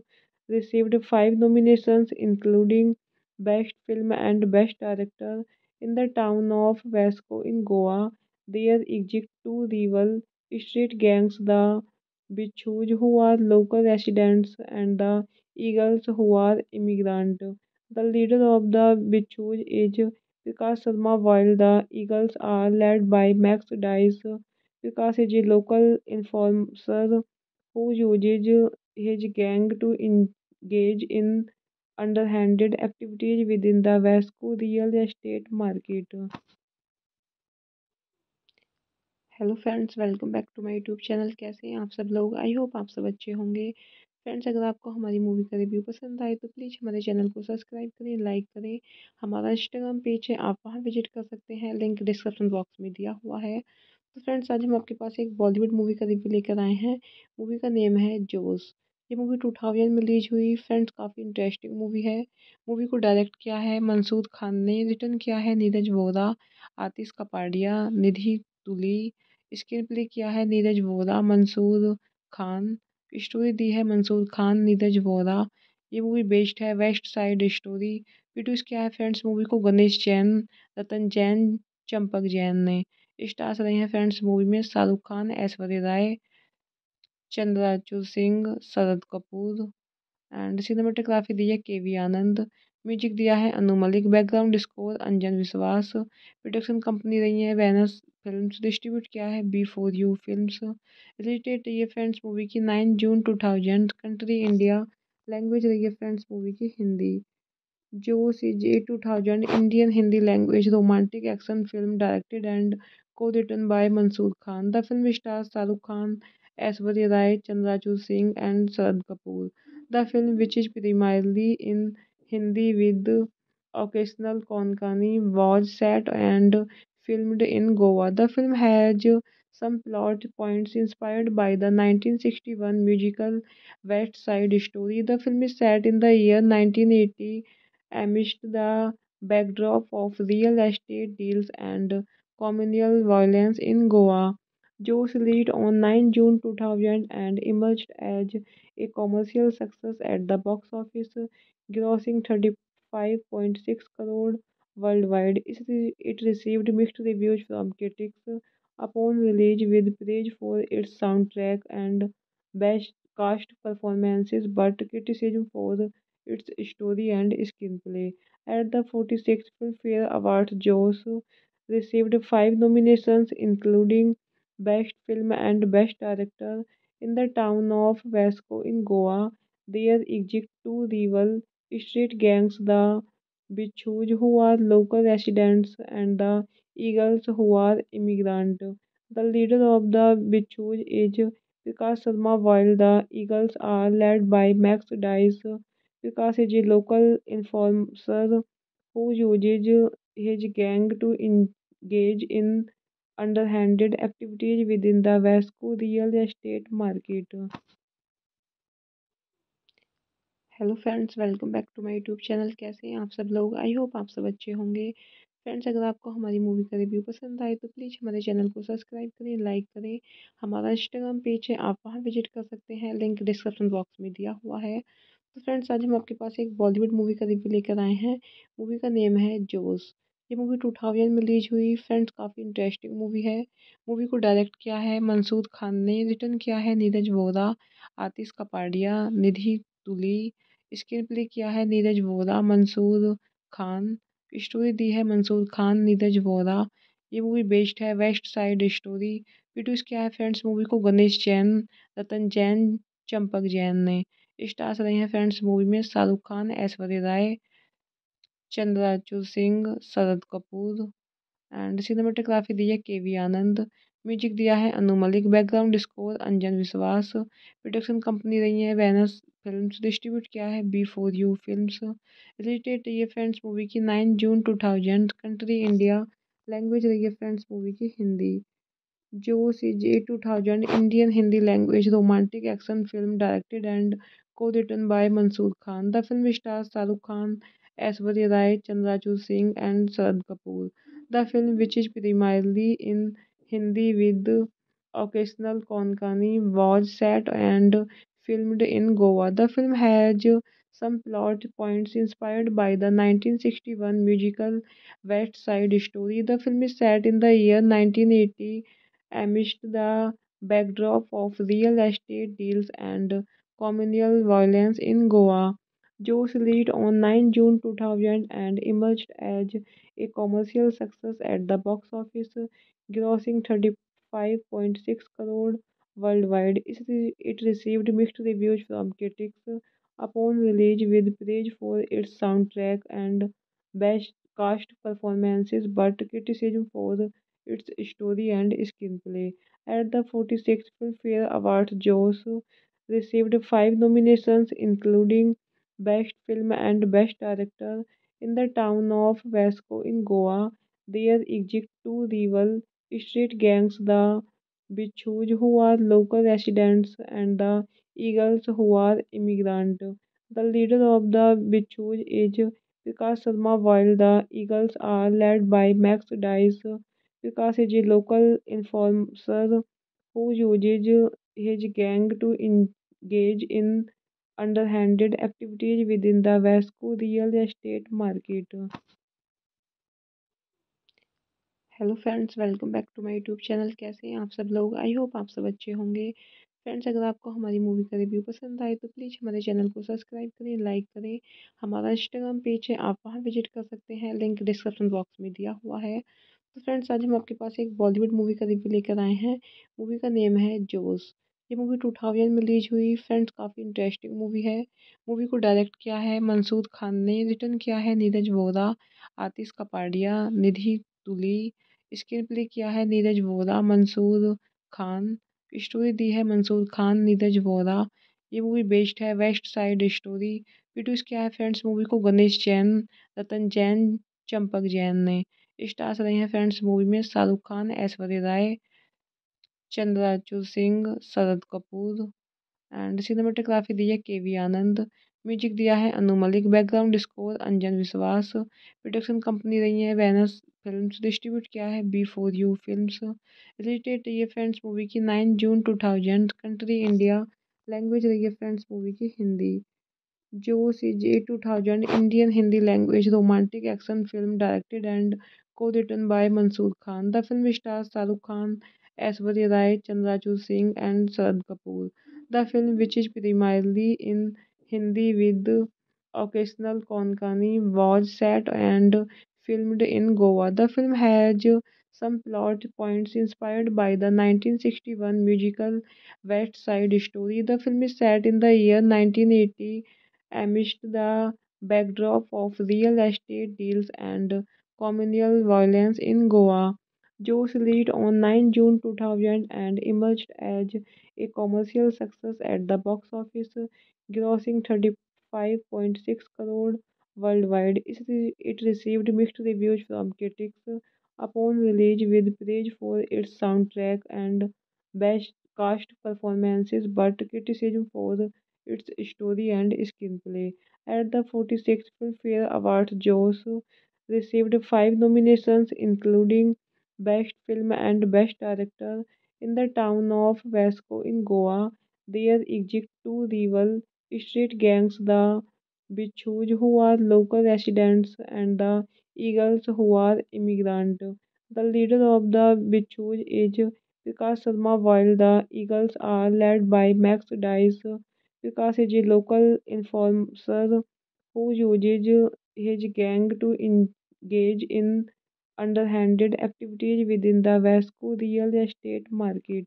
received five nominations, including Best Film and Best Director. In the town of Vasco in Goa, there exist two rival street gangs, the Bichus, who are local residents, and the Eagles, who are immigrant. The leader of the Bichus is Vikas Sharma, while the Eagles are led by Max Dice. Vikas is a local enforcer who uses his gang to engage in underhanded activities within the Vasco real estate market. Hello friends, welcome back to my YouTube channel. कैसे हैं आप सब लोग? I hope आप सब अच्छे होंगे। Friends, अगर आपको हमारी मूवी का रिव्यू पसंद आए तो प्लीज़ हमारे चैनल को सब्सक्राइब करें, लाइक करें। हमारा इंस्टाग्राम पेज है, आप वहां विजिट कर सकते हैं, लिंक डिस्क्रिप्शन बॉक्स में दिया हुआ है। तो फ्रेंड्स, आज हम आपके पास एक बॉलीवुड मूवी का रिव्यू लेकर आए हैं। मूवी का नेम है जोश। ये मूवी टू थाउज़ेंड में रिलीज हुई। फ्रेंड्स, काफ़ी इंटरेस्टिंग मूवी है। मूवी को डायरेक्ट किया है मंसूर खान ने, रिटर्न किया है नीरज वोरा, आतिश कपाडिया, निधि तुली। स्क्रीन प्ले किया है नीरज वोरा, मंसूर खान। स्टोरी दी है मंसूर खान, नीरज वोरा। ये मूवी बेस्ड है वेस्ट साइड स्टोरी। प्रोड्यूस किया है फ्रेंड्स मूवी को गणेश जैन, रतन जैन, चंपक जैन ने। स्टार्स रहे हैं फ्रेंड्स मूवी में शाहरुख खान, ऐश्वर्या राय, चंद्राचूर सिंह, शरद कपूर। एंड सिनेमेटोग्राफी दी है के वी आनंद। म्यूजिक दिया है अनु मलिक। बैकग्राउंड स्कोर अंजन विश्वास। प्रोडक्शन कंपनी रही है वैनस फिल्म्स। डिस्ट्रीब्यूट किया है B four U films. Release date रही है फ्रेंड्स मूवी की nine June two thousand. Country India. Language रही है फ्रेंड्स मूवी की हिंदी। जो सी जे two thousand Indian Hindi language romantic action film directed and को written by Mansoor Khan. The film star Shahrukh Khan, Aishwarya Rai, Chandrachur Singh and Sharad Kapoor. The film, which is primarily in Hindi with occasional Konkani, was set and filmed in Goa. The film has some plot points inspired by the nineteen sixty-one musical West Side Story. The film is set in the year nineteen eighty amidst the backdrop of real estate deals and communal violence in Goa. Josh released on nine June two thousand and emerged as a commercial success at the box office, grossing thirty-five point six crore worldwide. It re- it received mixed reviews from critics upon release, with praise for its soundtrack and best cast performances, but criticism for its story and screenplay. At the forty-sixth Filmfare Awards, Josh received five nominations, including Best Film and Best Director. In the town of Vasco in Goa, there exist two rival street gangs, the Bichus, who are local residents, and the Eagles, who are immigrant. The leader of the Bichus is Vikas Sharma, while the Eagles are led by Max Dice. Vikas is a local enforcer who uses his gang to engage in underhanded activities within the Vasco real estate market. Hello friends, welcome back to my YouTube channel. कैसे हैं आप सब लोग? I hope आप सब अच्छे होंगे। Friends, अगर आपको हमारी मूवी का रिव्यू पसंद आए तो प्लीज़ हमारे चैनल को सब्सक्राइब करें, लाइक करें। हमारा इंस्टाग्राम पेज है, आप वहां विजिट कर सकते हैं, लिंक डिस्क्रिप्शन बॉक्स में दिया हुआ है। तो फ्रेंड्स, आज हम आपके पास एक बॉलीवुड मूवी का रिव्यू लेकर आए हैं। मूवी का नेम है जोश। ये मूवी टू थाउज़ेंड में रिलीज हुई। फ्रेंड्स, काफ़ी इंटरेस्टिंग मूवी है। मूवी को डायरेक्ट किया है मंसूर खान ने, रिटर्न किया है नीरज वोरा, आतिश कपाडिया, निधि तुली। स्क्रीन प्ले किया है नीरज वोरा, मंसूर खान। स्टोरी दी है मंसूर खान, नीरज वोरा। ये मूवी बेस्ड है वेस्ट साइड स्टोरी। प्रोड्यूस किया है फ्रेंड्स मूवी को गणेश जैन, रतन जैन, चंपक जैन ने। स्टार्स रहे हैं फ्रेंड्स मूवी में शाहरुख खान, ऐश्वर्या राय, चंद्राचूर सिंह, शरद कपूर। एंड सिनेमेटोग्राफी दी है के वी आनंद। म्यूजिक दिया है अनु मलिक। बैकग्राउंड स्कोर अंजन विश्वास। प्रोडक्शन कंपनी रही है वैनस फिल्म्स। डिस्ट्रीब्यूट किया है B four U films. Release date रही है फ्रेंड्स मूवी की nine June two thousand. Country India. Language रही है फ्रेंड्स मूवी की हिंदी। जो सी जे two thousand Indian Hindi language romantic action film directed and को written by Mansoor Khan. The film star Shahrukh Khan, Aishwarya Rai, Chandrachur Singh and Sharad Kapoor. The film, which is primarily in Hindi with occasional Konkani, was set and filmed in Goa. The film has some plot points inspired by the nineteen sixty-one musical West Side Story. The film is set in the year nineteen eighty amidst the backdrop of real estate deals and communal violence in Goa. Joe's released on ninth of June two thousand and emerged as a commercial success at the box office, grossing thirty-five point six crore worldwide. It re- it received mixed reviews from critics upon release, with praise for its soundtrack and best cast performances, but criticism for its story and screenplay. At the forty-sixth Filmfare Awards, Joss received five nominations, including Best Film and Best Director. In the town of Vasco in Goa, there exist two rival street gangs, the Bichus, who are local residents, and the Eagles, who are immigrant. The leader of the Bichus is Vikas Sharma, while the Eagles are led by Max Dice. Vikas is a local enforcer who uses his gang to engage in underhanded activities within the Vasco real estate market. Hello friends, welcome back to my YouTube channel. कैसे हैं आप सब लोग? I hope आप सब अच्छे होंगे। Friends, अगर आपको हमारी मूवी का रिव्यू पसंद आए तो प्लीज़ हमारे चैनल को सब्सक्राइब करें, लाइक करें। हमारा इंस्टाग्राम पेज है, आप वहां विजिट कर सकते हैं, लिंक डिस्क्रिप्शन बॉक्स में दिया हुआ है। तो फ्रेंड्स, आज हम आपके पास एक बॉलीवुड मूवी का रिव्यू लेकर आए हैं। मूवी का नेम है जोश। ये मूवी टू थाउज़ेंड में रिलीज हुई। फ्रेंड्स, काफ़ी इंटरेस्टिंग मूवी है। मूवी को डायरेक्ट किया है मंसूर खान ने, रिटर्न किया है नीरज वोरा, आतिश कपाडिया, निधि तुली। स्क्रीन प्ले किया है नीरज वोरा, मंसूर खान। स्टोरी दी है मंसूर खान, नीरज वोरा। ये मूवी बेस्ड है वेस्ट साइड स्टोरी। प्रोड्यूस किया है फ्रेंड्स मूवी को गणेश जैन, रतन जैन, चंपक जैन ने। स्टार्स रहे हैं फ्रेंड्स मूवी में शाहरुख खान, ऐश्वर्या राय, चंद्राचूर सिंह, शरद कपूर। एंड सिनेमेटोग्राफी दी है के वी आनंद। म्यूजिक दिया है अनु मलिक। बैकग्राउंड स्कोर अंजन विश्वास। प्रोडक्शन कंपनी रही है वैनस फिल्म्स। डिस्ट्रीब्यूट किया है B four U films. Release date रही है फ्रेंड्स मूवी की nine June two thousand. Country India. Language रही है फ्रेंड्स मूवी की हिंदी। जो सी जे two thousand Indian Hindi language romantic action film directed and को written by Mansoor Khan. The film stars Shahrukh Khan, Aishwarya Rai, Chandrachur Singh and Sharad Kapoor. The film, which is primarily in Hindi with occasional Konkani, was set and filmed in Goa. The film has some plot points inspired by the nineteen sixty-one musical West Side Story. The film is set in the year nineteen eighty amidst the backdrop of real estate deals and communal violence in Goa. Joe's released on ninth of June two thousand and emerged as a commercial success at the box office, grossing thirty-five point six crore worldwide. It re- it received mixed reviews from critics upon release, with praise for its soundtrack and best cast performances, but criticism for its story and screenplay. At the forty-sixth Filmfare Awards, Joss received five nominations, including Best Film and Best Director. In the town of Vasco in Goa, there exist two rival street gangs, the Bichus, who are local residents, and the Eagles, who are immigrant. The leader of the Bichus is Vikas Sharma, while the Eagles are led by Max Dice. Vikas is a local enforcer who uses his gang to engage in underhanded activities within the Vasco real estate market.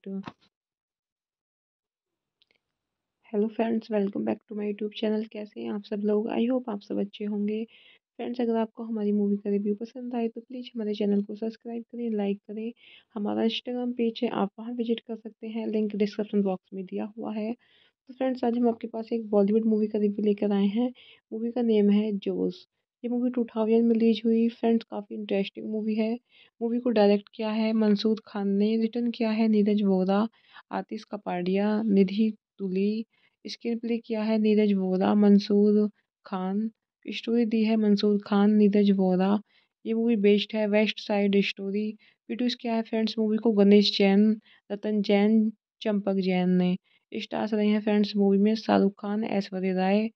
Hello friends, welcome back to my YouTube channel. कैसे हैं आप सब लोग? I hope आप सब अच्छे होंगे। Friends, अगर आपको हमारी मूवी का रिव्यू पसंद आए तो प्लीज़ हमारे चैनल को सब्सक्राइब करें, लाइक करें। हमारा इंस्टाग्राम पेज है, आप वहां विजिट कर सकते हैं, लिंक डिस्क्रिप्शन बॉक्स में दिया हुआ है। तो फ्रेंड्स, आज हम आपके पास एक बॉलीवुड मूवी का रिव्यू लेकर आए हैं। मूवी का नेम है जोश। ये मूवी टू थाउज़ेंड में रिलीज हुई। फ्रेंड्स, काफ़ी इंटरेस्टिंग मूवी है। मूवी को डायरेक्ट किया है मंसूर खान ने, रिटर्न किया है नीरज वोरा, आतिश कपाडिया, निधि तुली। स्क्रीन प्ले किया है नीरज वोरा, मंसूर खान। स्टोरी दी है मंसूर खान, नीरज वोरा। ये मूवी बेस्ड है वेस्ट साइड स्टोरी। प्रोड्यूस किया है फ्रेंड्स मूवी को गणेश जैन, रतन जैन, चंपक जैन ने। स्टार्स रहे हैं फ्रेंड्स मूवी में शाहरुख खान, ऐश्वर्या राय,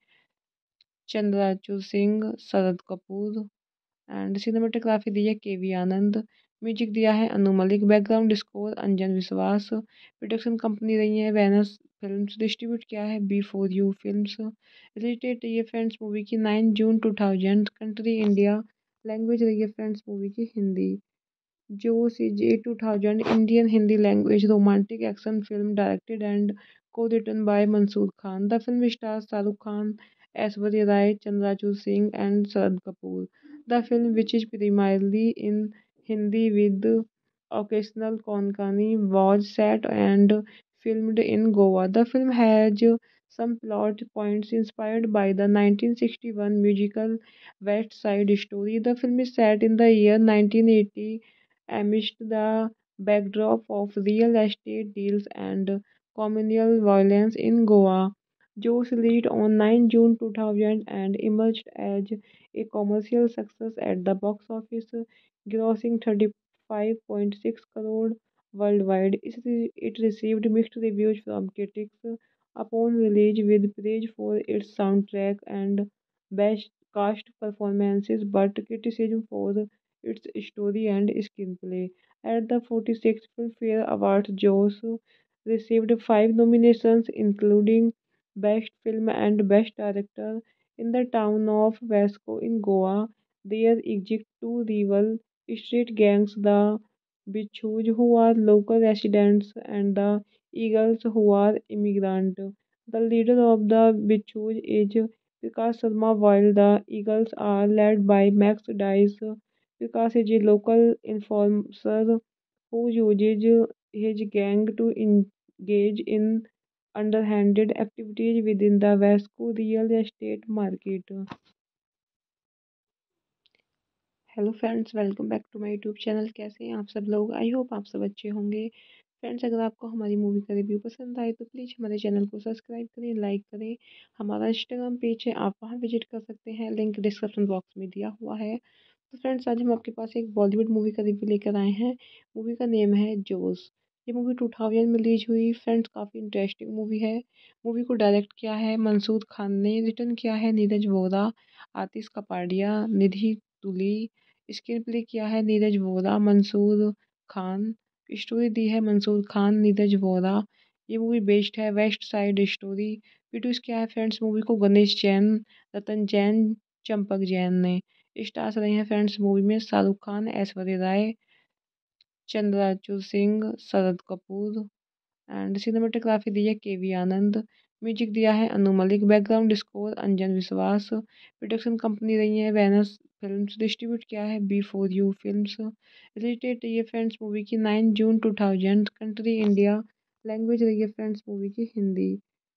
चंद्राचूर सिंह, शरद कपूर। एंड सिनेमेटोग्राफी दी है के वी आनंद। म्यूजिक दिया है अनु मलिक। बैकग्राउंड स्कोर अंजन विश्वास। प्रोडक्शन कंपनी रही है वैनस फिल्म्स। डिस्ट्रीब्यूट किया है B four U films. Release date रही है फ्रेंड्स मूवी की nine June two thousand. Country India. Language रही है फ्रेंड्स मूवी की हिंदी। जो सी जे two thousand Indian Hindi language romantic action film directed and को written by Mansoor Khan. The film stars Shahrukh Khan, Aishwarya Rai, Chandrachur Singh and Sharad Kapoor. The film, which is primarily in Hindi with occasional Konkani, was set and filmed in Goa. The film has some plot points inspired by the nineteen sixty-one musical West Side Story. The film is set in the year nineteen eighty amidst the backdrop of real estate deals and communal violence in Goa. Joe's released on nine June two thousand and emerged as a commercial success at the box office, grossing thirty-five point six crore worldwide. It re- it received mixed reviews from critics upon release, with praise for its soundtrack and best cast performances, but criticism for its story and screenplay. At the forty-sixth Filmfare Awards, Joss received five nominations, including Best Film and Best Director. In the town of Vasco in Goa, there exist two rival street gangs, the Bichus, who are local residents, and the Eagles, who are immigrant. The leader of the Bichus is Vikas Sharma, while the Eagles are led by Max Dice. Vikas is a local enforcer who uses his gang to engage in underhanded activities within the Vasco real estate market. Hello friends, welcome back to my YouTube channel. कैसे हैं आप सब लोग? I hope आप सब अच्छे होंगे। Friends, अगर आपको हमारी मूवी का रिव्यू पसंद आए तो प्लीज़ हमारे चैनल को सब्सक्राइब करें, लाइक करें। हमारा इंस्टाग्राम पेज है, आप वहां विजिट कर सकते हैं, लिंक डिस्क्रिप्शन बॉक्स में दिया हुआ है। तो फ्रेंड्स, आज हम आपके पास एक बॉलीवुड मूवी का रिव्यू लेकर आए हैं। मूवी का नेम है जोश। ये मूवी टू थाउजेंड में रिलीज हुई। फ्रेंड्स, काफ़ी इंटरेस्टिंग मूवी है। मूवी को डायरेक्ट किया है मंसूर खान ने, रिटर्न किया है नीरज वोरा, आतिश कपाडिया, निधि तुली। स्क्रीन प्ले किया है नीरज वोरा, मंसूर खान। स्टोरी दी है मंसूर खान, नीरज वोरा। ये मूवी बेस्ड है वेस्ट साइड स्टोरी। प्रोड्यूस किया है फ्रेंड्स मूवी को गणेश जैन, रतन जैन, चंपक जैन ने। स्टार्स रहे हैं फ्रेंड्स मूवी में शाहरुख खान, ऐश्वर्या राय, चंद्राचूर सिंह, शरद कपूर। एंड सिनेमेटोग्राफी दी है के वी आनंद। म्यूजिक दिया है अनु मलिक। बैकग्राउंड स्कोर अंजन विश्वास। प्रोडक्शन कंपनी रही है वैनस फिल्म्स। डिस्ट्रीब्यूट किया है B four U films. Release date रही है फ्रेंड्स मूवी की nine June two thousand. Country India. Language रही है फ्रेंड्स मूवी की हिंदी।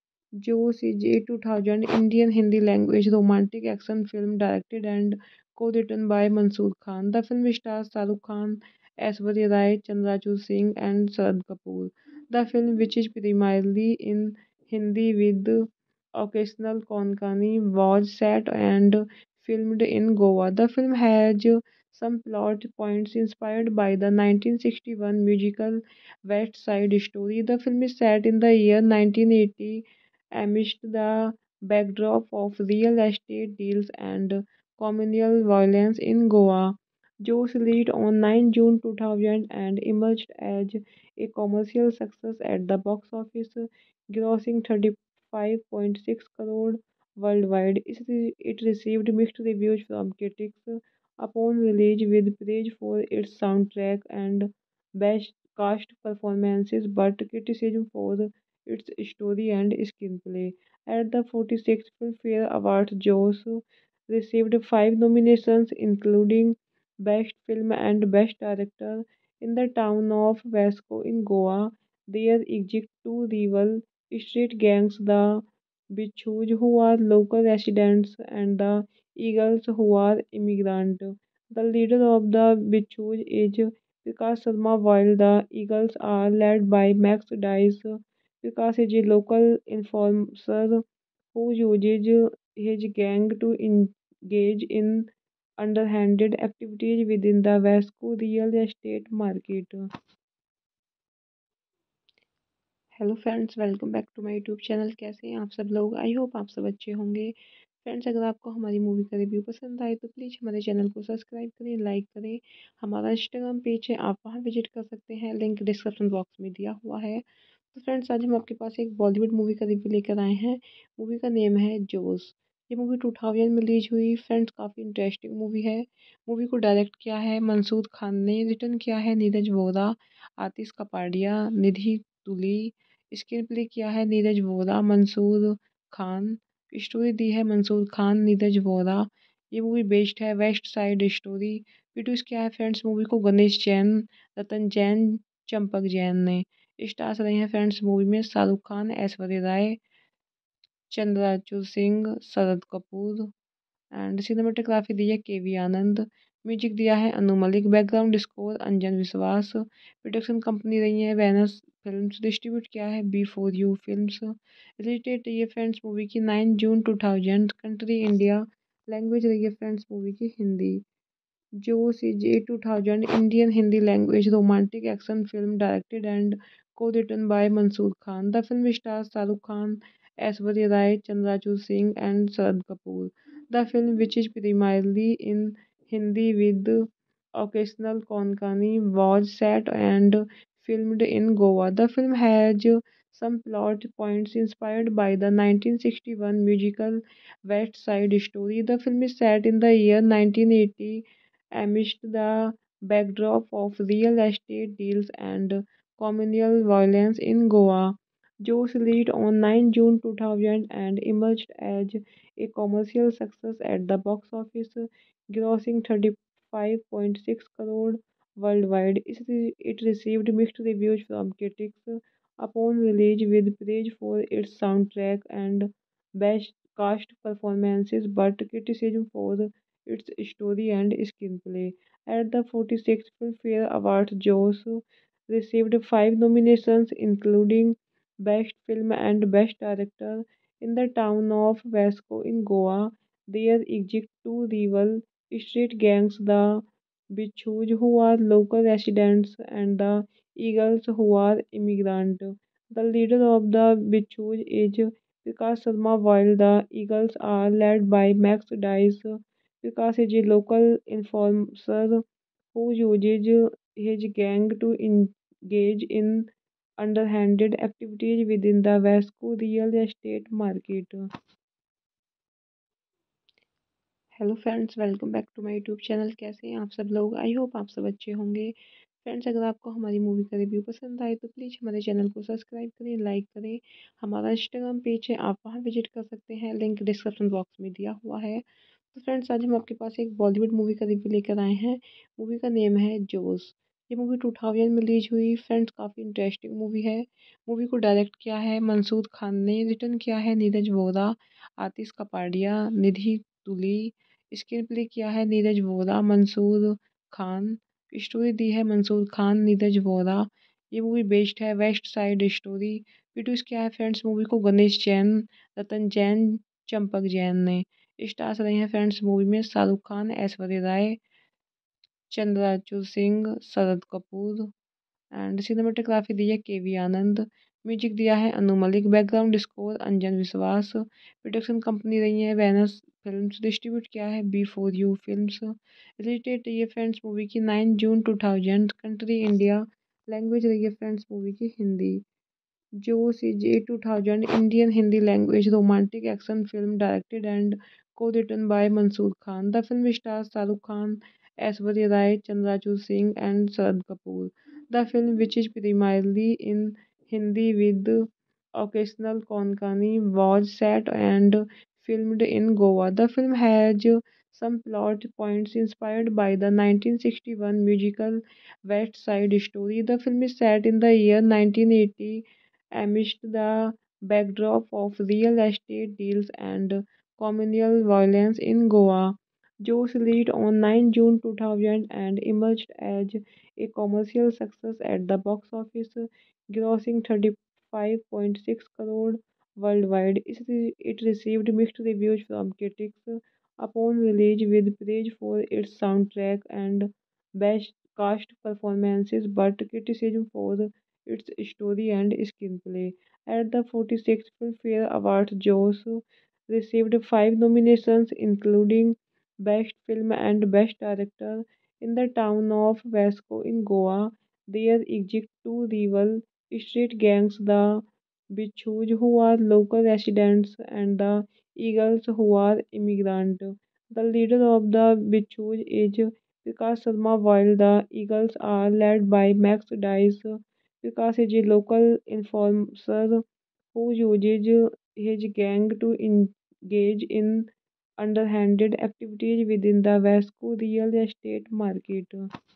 जो सी जे two thousand Indian Hindi language romantic action film directed and को written by Mansoor Khan. The film stars Shahrukh Khan, Aishwarya Rai, Chandrachur Singh and Sharad Kapoor. The film, which is primarily in Hindi with occasional Konkani, was set and filmed in Goa. The film has some plot points inspired by the nineteen sixty-one musical West Side Story. The film is set in the year nineteen eighty amidst the backdrop of real estate deals and communal violence in Goa. Joe's released on nine June two thousand and emerged as a commercial success at the box office, grossing thirty-five point six crore worldwide. It re- it received mixed reviews from critics upon release, with praise for its soundtrack and best cast performances, but criticism for its story and screenplay. At the forty-sixth Filmfare Awards, Joss received five nominations, including Best Film and Best Director. In the town of Vasco in Goa, there exist two rival street gangs, the Bichus, who are local residents, and the Eagles, who are immigrant. The leader of the Bichus is Vikas Sharma, while the Eagles are led by Max Dice. Vikas is a local enforcer who uses his gang to engage in underhanded activities within the Vasco real estate market. Hello friends, welcome back to my YouTube channel. कैसे हैं आप सब लोग? I hope आप सब अच्छे होंगे। Friends, अगर आपको हमारी मूवी का रिव्यू पसंद आए तो प्लीज़ हमारे चैनल को सब्सक्राइब करें, लाइक करें। हमारा इंस्टाग्राम पेज है, आप वहां विजिट कर सकते हैं, लिंक डिस्क्रिप्शन बॉक्स में दिया हुआ है। तो फ्रेंड्स, आज हम आपके पास एक बॉलीवुड मूवी का रिव्यू लेकर आए हैं। मूवी का नेम है जोश। ये मूवी टू थाउज़ेंड में रिलीज हुई। फ्रेंड्स, काफ़ी इंटरेस्टिंग मूवी है। मूवी को डायरेक्ट किया है मंसूर खान ने, रिटर्न किया है नीरज वोरा, आतिश कपाडिया, निधि तुली। स्क्रीन प्ले किया है नीरज वोरा, मंसूर खान। स्टोरी दी है मंसूर खान, नीरज वोरा। ये मूवी बेस्ड है वेस्ट साइड स्टोरी। प्रोड्यूस किया है फ्रेंड्स मूवी को गणेश जैन, रतन जैन, चंपक जैन ने। स्टार्स रहे हैं फ्रेंड्स मूवी में शाहरुख खान, ऐश्वर्या राय, चंद्राचूर सिंह, शरद कपूर। एंड सिनेमेटोग्राफी दी है के वी आनंद। म्यूजिक दिया है अनु मलिक। बैकग्राउंड स्कोर अंजन विश्वास। प्रोडक्शन कंपनी रही है वैनस फिल्म्स। डिस्ट्रीब्यूट किया है B four U films. Release date रही है फ्रेंड्स मूवी की nine June two thousand. Country India. Language रही है फ्रेंड्स मूवी की हिंदी। जो सी जे two thousand Indian Hindi language romantic action film directed and को written by Mansoor Khan. The film stars Shahrukh Khan, Aishwarya Rai, Chandrachur Singh and Sharad Kapoor. The film, which is primarily in Hindi with occasional Konkani, was set and filmed in Goa. The film has some plot points inspired by the nineteen sixty-one musical West Side Story. The film is set in the year nineteen eighty amidst the backdrop of real estate deals and communal violence in Goa. Josh released on nine June two thousand and emerged as a commercial success at the box office, grossing thirty-five point six crore worldwide. It re- it received mixed reviews from critics upon release, with praise for its soundtrack and best cast performances, but criticism for its story and screenplay. At the forty-sixth Filmfare Awards, Josh received five nominations, including Best Film and Best Director. In the town of Vasco in Goa, there exist two rival street gangs, the Bichus, who are local residents, and the Eagles, who are immigrant. The leader of the Bichus is Vikas Sharma, while the Eagles are led by Max Dice. Vikas is a local enforcer who uses his gang to engage in underhanded activities within the Vasco real estate market. Hello friends, welcome back to my YouTube channel. कैसे हैं आप सब लोग? I hope आप सब अच्छे होंगे। Friends, अगर आपको हमारी मूवी का रिव्यू पसंद आए तो प्लीज़ हमारे चैनल को सब्सक्राइब करें, लाइक करें। हमारा इंस्टाग्राम पेज है, आप वहां विजिट कर सकते हैं, लिंक डिस्क्रिप्शन बॉक्स में दिया हुआ है। तो फ्रेंड्स, आज हम आपके पास एक बॉलीवुड मूवी का रिव्यू लेकर आए हैं। मूवी का नेम है जोश। ये मूवी टू थाउज़ेंड में रिलीज हुई। फ्रेंड्स, काफ़ी इंटरेस्टिंग मूवी है। मूवी को डायरेक्ट किया है मंसूर खान ने, रिटर्न किया है नीरज वोरा, आतिश कपाडिया, निधि तुली। स्क्रीन प्ले किया है नीरज वोरा, मंसूर खान। स्टोरी दी है मंसूर खान, नीरज वोरा। ये मूवी बेस्ड है वेस्ट साइड स्टोरी। प्रोड्यूस किया है फ्रेंड्स मूवी को गणेश जैन, रतन जैन, चंपक जैन ने। स्टार्स रहे हैं फ्रेंड्स मूवी में शाहरुख खान, ऐश्वर्या राय, चंद्राचूर सिंह, शरद कपूर। एंड सिनेमेटोग्राफी दी है के वी आनंद। म्यूजिक दिया है अनु मलिक। बैकग्राउंड स्कोर अंजन विश्वास। प्रोडक्शन कंपनी रही है वैनस फिल्म्स। डिस्ट्रीब्यूट किया है B four U films. Release date रही है फ्रेंड्स मूवी की nine June two thousand. Country India. Language रही है फ्रेंड्स मूवी की हिंदी। जो सी जे two thousand Indian Hindi language romantic action film directed and को written by Mansoor Khan. The film stars Shahrukh Khan, Aishwarya Rai, Chandrachur Singh and Sharad Kapoor. The film, which is primarily in Hindi with occasional Konkani, was set and filmed in Goa. The film has some plot points inspired by the nineteen sixty-one musical West Side Story. The film is set in the year nineteen eighty amidst the backdrop of real estate deals and communal violence in Goa. Josh released on nine June two thousand and emerged as a commercial success at the box office, grossing thirty-five point six crore worldwide. It re- it received mixed reviews from critics upon release, with praise for its soundtrack and best cast performances, but criticism for its story and screenplay. At the forty-sixth Filmfare Awards, Joss received five nominations, including Best Film and Best Director. In the town of Vasco in Goa, there exist two rival street gangs, the Bichus, who are local residents, and the Eagles, who are immigrant. The leader of the Bichus is Vikas Sharma, while the Eagles are led by Max Dice. Vikas is a local enforcer who uses his gang to engage in underhanded activities within the Vasco real estate market.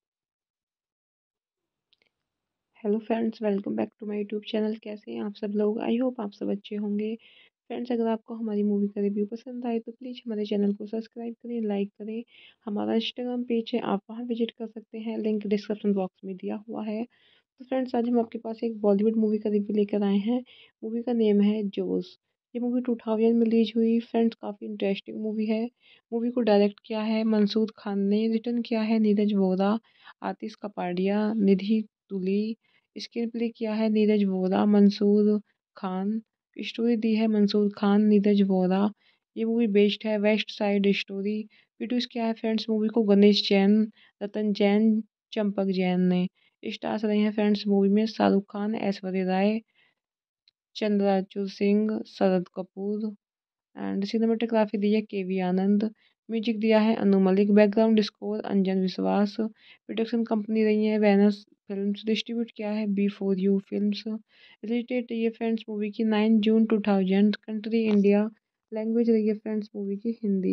Hello friends, welcome back to my YouTube channel. कैसे हैं आप सब लोग? I hope आप सब अच्छे होंगे। Friends, अगर आपको हमारी मूवी का रिव्यू पसंद आए तो प्लीज़ हमारे चैनल को सब्सक्राइब करें, लाइक करें। हमारा इंस्टाग्राम पेज है, आप वहां विजिट कर सकते हैं, लिंक डिस्क्रिप्शन बॉक्स में दिया हुआ है। तो फ्रेंड्स, आज हम आपके पास एक बॉलीवुड मूवी का रिव्यू लेकर आए हैं। मूवी का नेम है जोश। ये मूवी टू थाउज़ेंड में रिलीज हुई। फ्रेंड्स, काफ़ी इंटरेस्टिंग मूवी है। मूवी को डायरेक्ट किया है मंसूर खान ने, रिटर्न किया है नीरज वोरा, आतिश कपाडिया, निधि तुली। स्क्रीन प्ले किया है नीरज वोरा, मंसूर खान। स्टोरी दी है मंसूर खान, नीरज वोरा। ये मूवी बेस्ड है वेस्ट साइड स्टोरी। प्रोड्यूस किया है फ्रेंड्स मूवी को गणेश जैन, रतन जैन, चंपक जैन ने। स्टार्स रहे हैं फ्रेंड्स मूवी में शाहरुख खान, ऐश्वर्या राय, चंद्राचूर सिंह, शरद कपूर। एंड सिनेमेटोग्राफी दी है के वी आनंद। म्यूजिक दिया है अनु मलिक। बैकग्राउंड स्कोर अंजन विश्वास। प्रोडक्शन कंपनी रही है वैनस फिल्म्स। डिस्ट्रीब्यूट किया है B four U films. Release date रही है फ्रेंड्स मूवी की nine June two thousand. Country India. Language रही है फ्रेंड्स मूवी की हिंदी।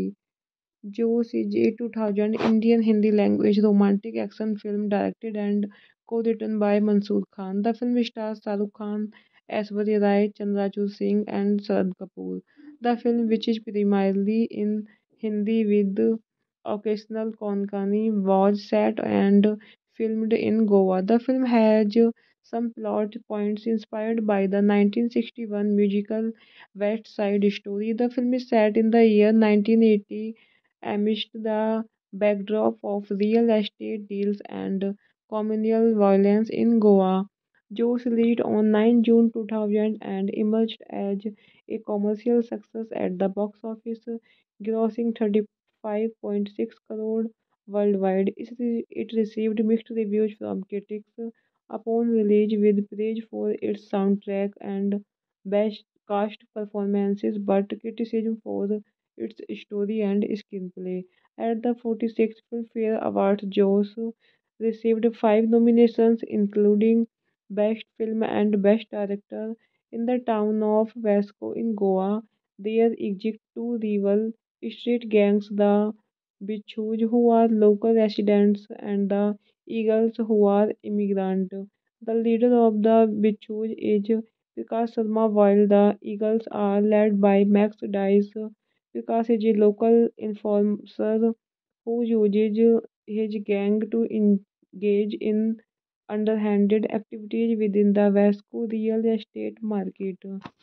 जो सी जे two thousand Indian Hindi language romantic action film directed and को written by Mansoor Khan. The film stars Shahrukh Khan, Aishwarya Rai, Chandrachur Singh and Sharad Kapoor. The film, which is primarily in Hindi with occasional Konkani, was set and filmed in Goa. The film has some plot points inspired by the nineteen sixty-one musical West Side Story. The film is set in the year nineteen eighty amidst the backdrop of real estate deals and communal violence in Goa. Joe's released on nine June two thousand and emerged as a commercial success at the box office, grossing thirty-five point six crore worldwide. It re- it received mixed reviews from critics upon release, with praise for its soundtrack and best cast performances, but criticism for its story and screenplay. At the forty-sixth Filmfare Awards, Joss received five nominations, including Best Film and Best Director. In the town of Vasco in Goa, there exist two rival street gangs, the Bichus, who are local residents, and the Eagles, who are immigrant. The leader of the Bichus is Vikas Sharma, while the Eagles are led by Max Dice. Vikas is a local enforcer who uses his gang to engage in underhanded activities within the Vasco real estate market.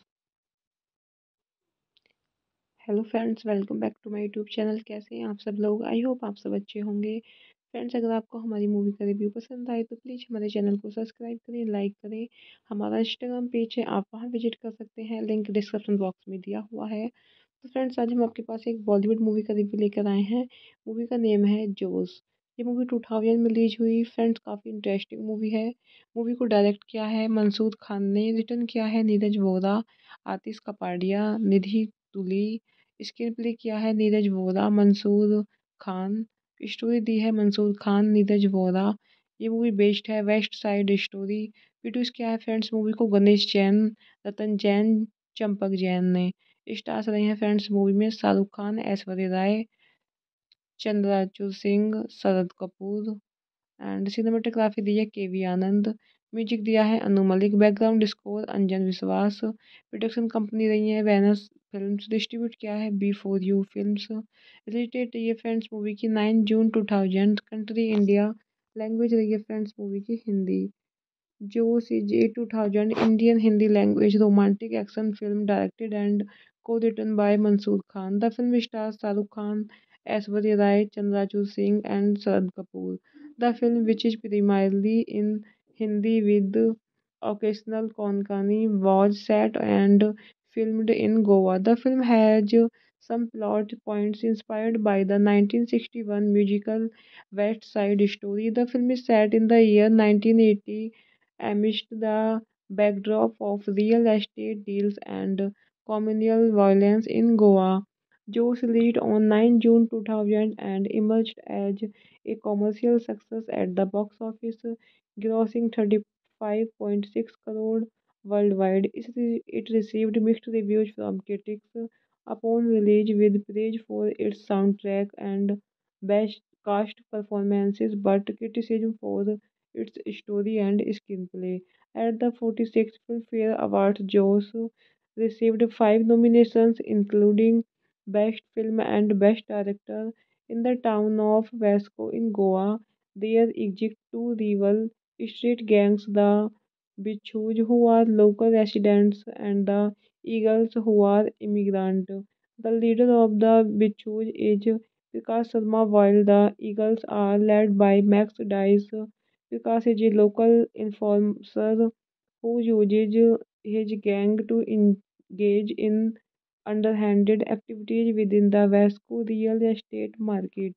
Hello friends, welcome back to my YouTube channel. कैसे हैं आप सब लोग? I hope आप सब अच्छे होंगे। Friends, अगर आपको हमारी मूवी का रिव्यू पसंद आए तो प्लीज़ हमारे चैनल को सब्सक्राइब करें, लाइक करें। हमारा इंस्टाग्राम पेज है, आप वहां विजिट कर सकते हैं, लिंक डिस्क्रिप्शन बॉक्स में दिया हुआ है। तो फ्रेंड्स, आज हम आपके पास एक बॉलीवुड मूवी का रिव्यू लेकर आए हैं। मूवी का नेम है जोश। ये मूवी टू थाउज़ेंड में रिलीज हुई। फ्रेंड्स, काफ़ी इंटरेस्टिंग मूवी है। मूवी को डायरेक्ट किया है मंसूर खान ने, रिटर्न किया है नीरज वोरा, आतिश कपाडिया, निधि तुली। स्क्रीन प्ले किया है नीरज वोरा, मंसूर खान। स्टोरी दी है मंसूर खान, नीरज वोरा। ये मूवी बेस्ड है वेस्ट साइड स्टोरी। प्रोड्यूस किया है फ्रेंड्स मूवी को गणेश जैन, रतन जैन, चंपक जैन ने। स्टार्स रहे हैं फ्रेंड्स मूवी में शाहरुख खान, ऐश्वर्या राय, चंद्राचूर सिंह, शरद कपूर। एंड सिनेमेटोग्राफी दी है के वी आनंद। म्यूजिक दिया है अनु मलिक। बैकग्राउंड स्कोर अंजन विश्वास। प्रोडक्शन कंपनी रही है वैनस फिल्म्स। डिस्ट्रीब्यूट किया है B four U films. Release date रही है फ्रेंड्स मूवी की nine June two thousand. Country India. Language रही है फ्रेंड्स मूवी की हिंदी। जो सी जे two thousand Indian Hindi language romantic action film directed and को written by Mansoor Khan. The film stars Shahrukh Khan, Aishwarya Rai, Chandrachur Singh and Sharad Kapoor. The film, which is primarily in Hindi with occasional Konkani was set and filmed in Goa. The film has some plot points inspired by the nineteen sixty-one musical West Side Story. The film is set in the year nineteen eighty amidst the backdrop of real estate deals and communal violence in Goa. Joe's released on ninth of June two thousand and emerged as a commercial success at the box office, grossing thirty-five point six crore worldwide. It re- it received mixed reviews from critics upon release, with praise for its soundtrack and best cast performances, but criticism for its story and screenplay. At the forty-sixth Filmfare Awards, Joss received five nominations, including Best Film and Best Director. In the town of Vasco in Goa, there exist two rival street gangs, the Bichus, who are local residents, and the Eagles, who are immigrant. The leader of the Bichus is Vikas Sharma, while the Eagles are led by Max Dice. Vikas is a local enforcer who uses his gang to engage in underhanded activities within the Vasco real estate market.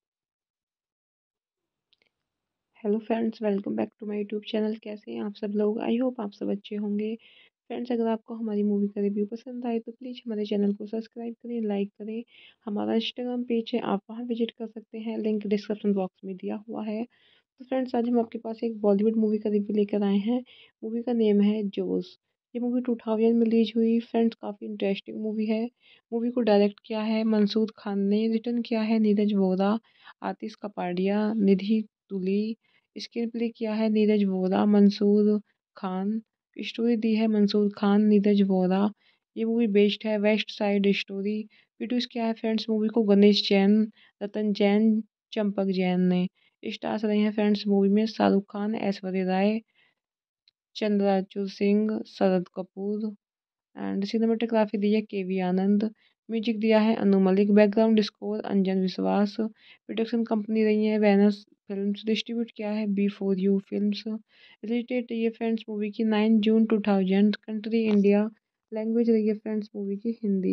Hello friends, welcome back to my YouTube channel. कैसे हैं आप सब लोग? I hope आप सब अच्छे होंगे। Friends, अगर आपको हमारी मूवी का रिव्यू पसंद आए तो प्लीज़ हमारे चैनल को सब्सक्राइब करें, लाइक करें। हमारा इंस्टाग्राम पेज है, आप वहां विजिट कर सकते हैं, लिंक डिस्क्रिप्शन बॉक्स में दिया हुआ है। तो फ्रेंड्स, आज हम आपके पास एक बॉलीवुड मूवी का रिव्यू लेकर आए हैं। मूवी का नेम है जोश। ये मूवी टू थाउज़ेंड में रिलीज हुई। फ्रेंड्स, काफ़ी इंटरेस्टिंग मूवी है। मूवी को डायरेक्ट किया है मंसूर खान ने, रिटर्न किया है नीरज वोरा, आतिश कपाडिया, निधि तुली। स्क्रीन प्ले किया है नीरज वोरा, मंसूर खान। स्टोरी दी है मंसूर खान, नीरज वोरा। ये मूवी बेस्ड है वेस्ट साइड स्टोरी। प्रोड्यूस किया है फ्रेंड्स मूवी को गणेश जैन, रतन जैन, चंपक जैन ने। स्टार्स रहे हैं फ्रेंड्स मूवी में शाहरुख खान, ऐश्वर्या राय, चंद्राचूर सिंह, शरद कपूर। एंड सिनेमेटोग्राफी दी है के वी आनंद। म्यूजिक दिया है अनु मलिक। बैकग्राउंड स्कोर अंजन विश्वास। प्रोडक्शन कंपनी रही है वैनस फिल्म्स। डिस्ट्रीब्यूट किया है B four U films. Release date रही है फ्रेंड्स मूवी की nine June two thousand. Country India. Language रही है फ्रेंड्स मूवी की हिंदी।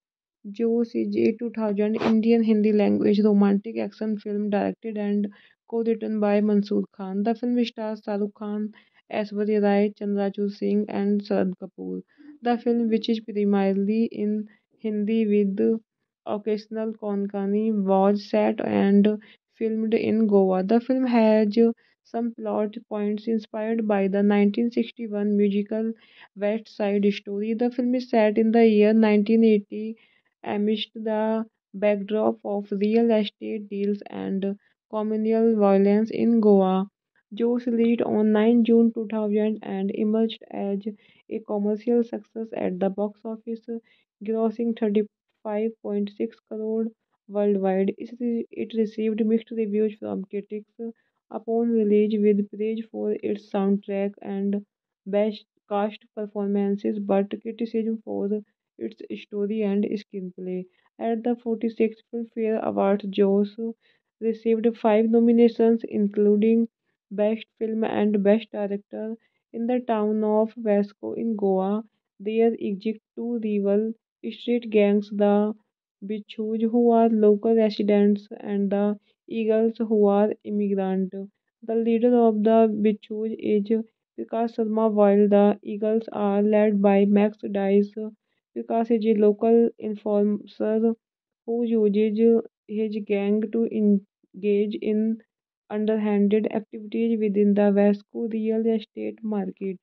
जो सी जे two thousand Indian Hindi language romantic action film directed and को written by Mansoor Khan. The film stars Shahrukh Khan, Aishwarya Rai, Chandrachur Singh and Sharad Kapoor. The film, which is primarily in Hindi with occasional Konkani, was set and filmed in Goa. The film has some plot points inspired by the nineteen sixty-one musical West Side Story. The film is set in the year nineteen eighty amidst the backdrop of real estate deals and communal violence in Goa. Joe's released on ninth of June two thousand and emerged as a commercial success at the box office, grossing thirty-five point six crore worldwide. It re- it received mixed reviews from critics upon release, with praise for its soundtrack and best cast performances, but criticism for its story and screenplay. At the forty-sixth Filmfare Awards, Joss received five nominations, including Best Film and Best Director. In the town of Vasco in Goa, there exist two rival street gangs, the Bichus, who are local residents, and the Eagles, who are immigrant. The leader of the Bichus is Vikas Sharma, while the Eagles are led by Max Dice. Vikas is a local enforcer who uses his gang to engage in underhanded activities within the Vasco real estate market.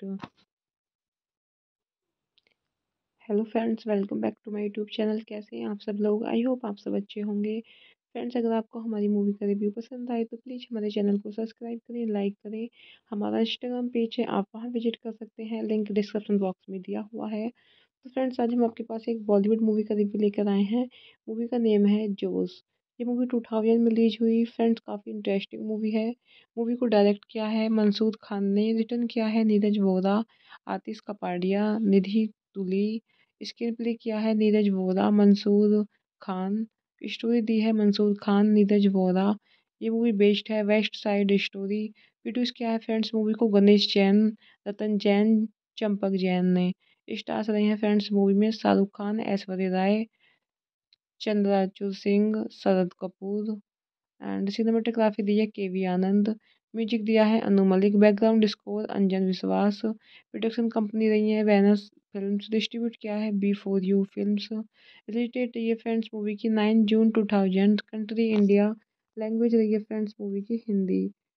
Hello friends, welcome back to my YouTube channel. कैसे हैं आप सब लोग? I hope आप सब अच्छे होंगे। Friends, अगर आपको हमारी मूवी का रिव्यू पसंद आए तो प्लीज़ हमारे चैनल को सब्सक्राइब करें, लाइक करें। हमारा इंस्टाग्राम पेज है, आप वहां विजिट कर सकते हैं, लिंक डिस्क्रिप्शन बॉक्स में दिया हुआ है। तो फ्रेंड्स, आज हम आपके पास एक बॉलीवुड मूवी का रिव्यू लेकर आए हैं। मूवी का नेम है जोश। ये मूवी टू थाउज़ेंड में रिलीज हुई। फ्रेंड्स, काफ़ी इंटरेस्टिंग मूवी है। मूवी को डायरेक्ट किया है मंसूर खान ने, रिटर्न किया है नीरज वोरा, आतिश कपाडिया, निधि तुली। स्क्रीन प्ले किया है नीरज वोरा, मंसूर खान। स्टोरी दी है मंसूर खान, नीरज वोरा। ये मूवी बेस्ड है वेस्ट साइड स्टोरी। प्रोड्यूस किया है फ्रेंड्स मूवी को गणेश जैन, रतन जैन, चंपक जैन ने। स्टार्स रहे हैं फ्रेंड्स मूवी में शाहरुख खान, ऐश्वर्या राय, चंद्राचूर सिंह, शरद कपूर। एंड सिनेमेटोग्राफी दी है के वी आनंद। म्यूजिक दिया है अनु मलिक। बैकग्राउंड स्कोर अंजन विश्वास। प्रोडक्शन कंपनी रही है वैनस फिल्म्स। डिस्ट्रीब्यूट किया है B four U films. Release date रही है फ्रेंड्स मूवी की nine June two thousand. Country India. Language रही है फ्रेंड्स मूवी की हिंदी।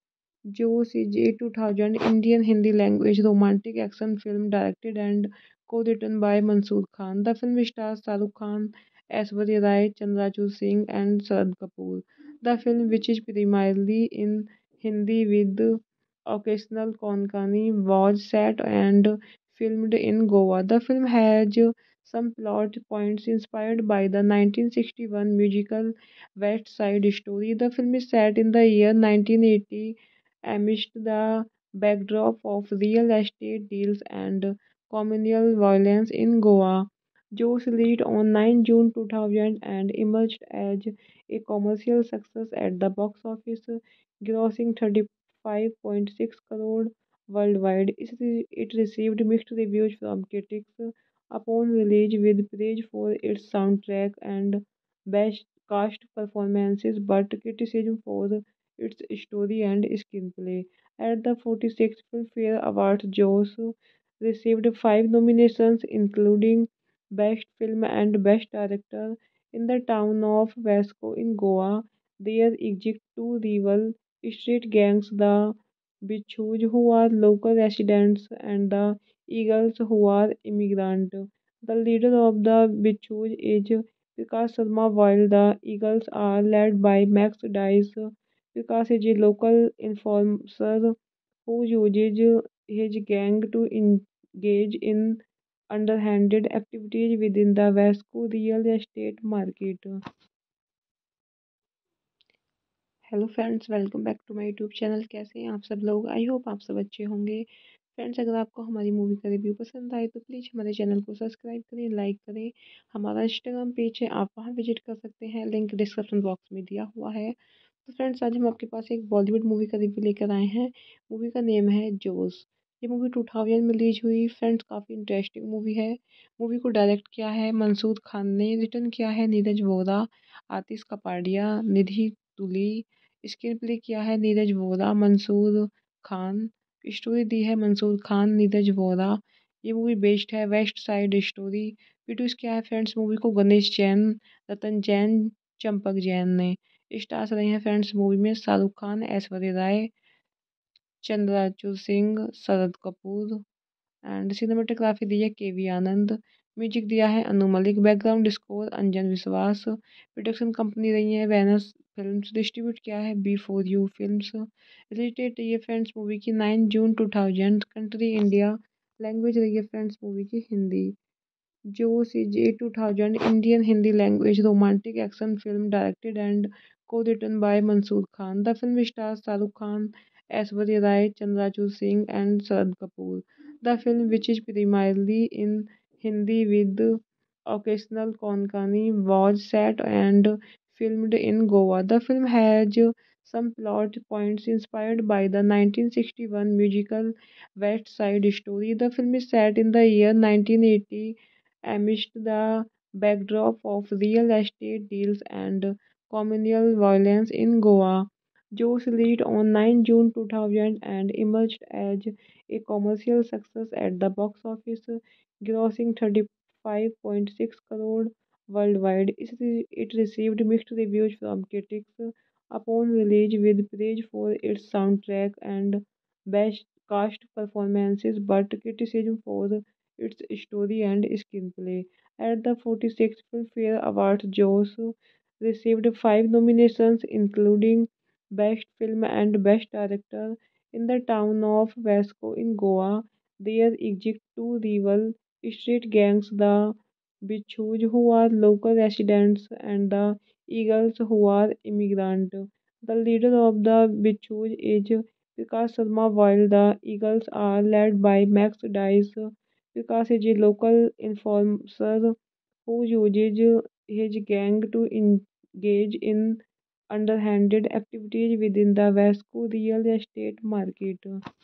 जो सी जे two thousand Indian Hindi language romantic action film directed and को written by Mansoor Khan. The film stars Shahrukh Khan, Aishwarya Rai, Chandrachur Singh and Sharad Kapoor. The film, which is primarily in Hindi with occasional Konkani, was set and filmed in Goa. The film has some plot points inspired by the nineteen sixty-one musical West Side Story. The film is set in the year nineteen eighty amidst the backdrop of real estate deals and communal violence in Goa. Joe's released on nine June two thousand and emerged as a commercial success at the box office, grossing thirty-five point six crore worldwide. It re- it received mixed reviews from critics upon release, with praise for its soundtrack and best cast performances, but criticism for its story and screenplay. At the forty-sixth Filmfare Awards, Joss received five nominations, including Best Film and Best Director. In the town of Vasco in Goa, there exist two rival street gangs, the Bichus, who are local residents, and the Eagles, who are immigrant. The leader of the Bichus is Vikas Sharma, while the Eagles are led by Max Dice. Vikas is a local enforcer who uses his gang to engage in underhanded activities within the Vasco real estate market. Hello friends, welcome back to my YouTube channel. कैसे हैं आप सब लोग? I hope आप सब अच्छे होंगे। Friends, अगर आपको हमारी मूवी का रिव्यू पसंद आए तो प्लीज़ हमारे चैनल को सब्सक्राइब करें, लाइक करें। हमारा इंस्टाग्राम पेज है, आप वहां विजिट कर सकते हैं, लिंक डिस्क्रिप्शन बॉक्स में दिया हुआ है। तो फ्रेंड्स, आज हम आपके पास एक बॉलीवुड मूवी का रिव्यू लेकर आए हैं। मूवी का नेम है जोश। ये मूवी टू थाउजेंड में रिलीज हुई। फ्रेंड्स, काफ़ी इंटरेस्टिंग मूवी है। मूवी को डायरेक्ट किया है मंसूर खान ने, रिटर्न किया है नीरज वोरा, आतिश कपाडिया, निधि तुली। स्क्रीन प्ले किया है नीरज वोरा, मंसूर खान। स्टोरी दी है मंसूर खान, नीरज वोरा। ये मूवी बेस्ड है वेस्ट साइड स्टोरी। प्रोड्यूस किया है फ्रेंड्स मूवी को गणेश जैन, रतन जैन, चंपक जैन ने। स्टार्स रहे हैं फ्रेंड्स मूवी में शाहरुख खान, ऐश्वर्या राय, चंद्राचूर सिंह, शरद कपूर। एंड सिनेमेटोग्राफी दी है के वी आनंद। म्यूजिक दिया है अनु मलिक। बैकग्राउंड स्कोर अंजन विश्वास। प्रोडक्शन कंपनी रही है वैनस फिल्म्स। डिस्ट्रीब्यूट किया है B four U films. Release date रही है फ्रेंड्स मूवी की nine June two thousand. Country India. Language रही है फ्रेंड्स मूवी की हिंदी। जो सी जे two thousand Indian Hindi language romantic action film directed and को written by Mansoor Khan. The film stars Shahrukh Khan, Aishwarya Rai, Chandrachur Singh and Sharad Kapoor. The film, which is primarily in Hindi with occasional Konkani, was set and filmed in Goa. The film has some plot points inspired by the nineteen sixty-one musical West Side Story. The film is set in the year nineteen eighty amidst the backdrop of real estate deals and communal violence in Goa. Joe's released on nine June two thousand and emerged as a commercial success at the box office, grossing thirty-five point six crore worldwide. It re- it received mixed reviews from critics upon release, with praise for its soundtrack and best cast performances, but criticism for its story and screenplay. At the forty-sixth Filmfare Awards, Joss received five nominations, including Best Film and Best Director. In the town of Vasco in Goa, there exist two rival street gangs, the Bichus, who are local residents, and the Eagles, who are immigrant. The leader of the Bichus is Vikas Sharma, while the Eagles are led by Max Dice. Vikas is a local enforcer who uses his gang to engage in underhanded activities within the Vasco real estate market.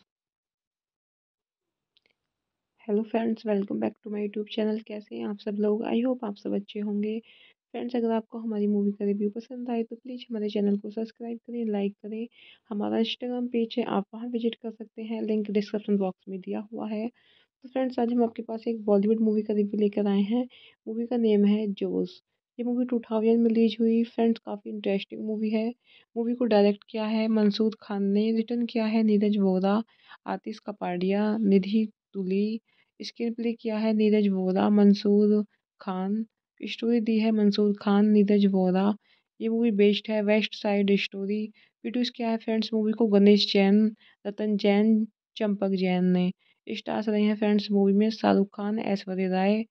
Hello friends, welcome back to my YouTube channel. कैसे हैं आप सब लोग? I hope आप सब अच्छे होंगे। Friends, अगर आपको हमारी मूवी का रिव्यू पसंद आए तो प्लीज़ हमारे चैनल को सब्सक्राइब करें, लाइक करें। हमारा इंस्टाग्राम पेज है, आप वहां विजिट कर सकते हैं, लिंक डिस्क्रिप्शन बॉक्स में दिया हुआ है। तो फ्रेंड्स, आज हम आपके पास एक बॉलीवुड मूवी का रिव्यू लेकर आए हैं। मूवी का नेम है जोश। ये मूवी टू थाउज़ेंड में रिलीज हुई। फ्रेंड्स, काफ़ी इंटरेस्टिंग मूवी है। मूवी को डायरेक्ट किया है मंसूर खान ने, रिटर्न किया है नीरज वोरा, आतिश कपाडिया, निधि तुली। स्क्रीन प्ले किया है नीरज वोरा, मंसूर खान। स्टोरी दी है मंसूर खान, नीरज वोरा। ये मूवी बेस्ड है वेस्ट साइड स्टोरी। प्रोड्यूस किया है फ्रेंड्स मूवी को गणेश जैन, रतन जैन, चंपक जैन ने। स्टार्स रहे हैं फ्रेंड्स मूवी में शाहरुख खान, ऐश्वर्या राय,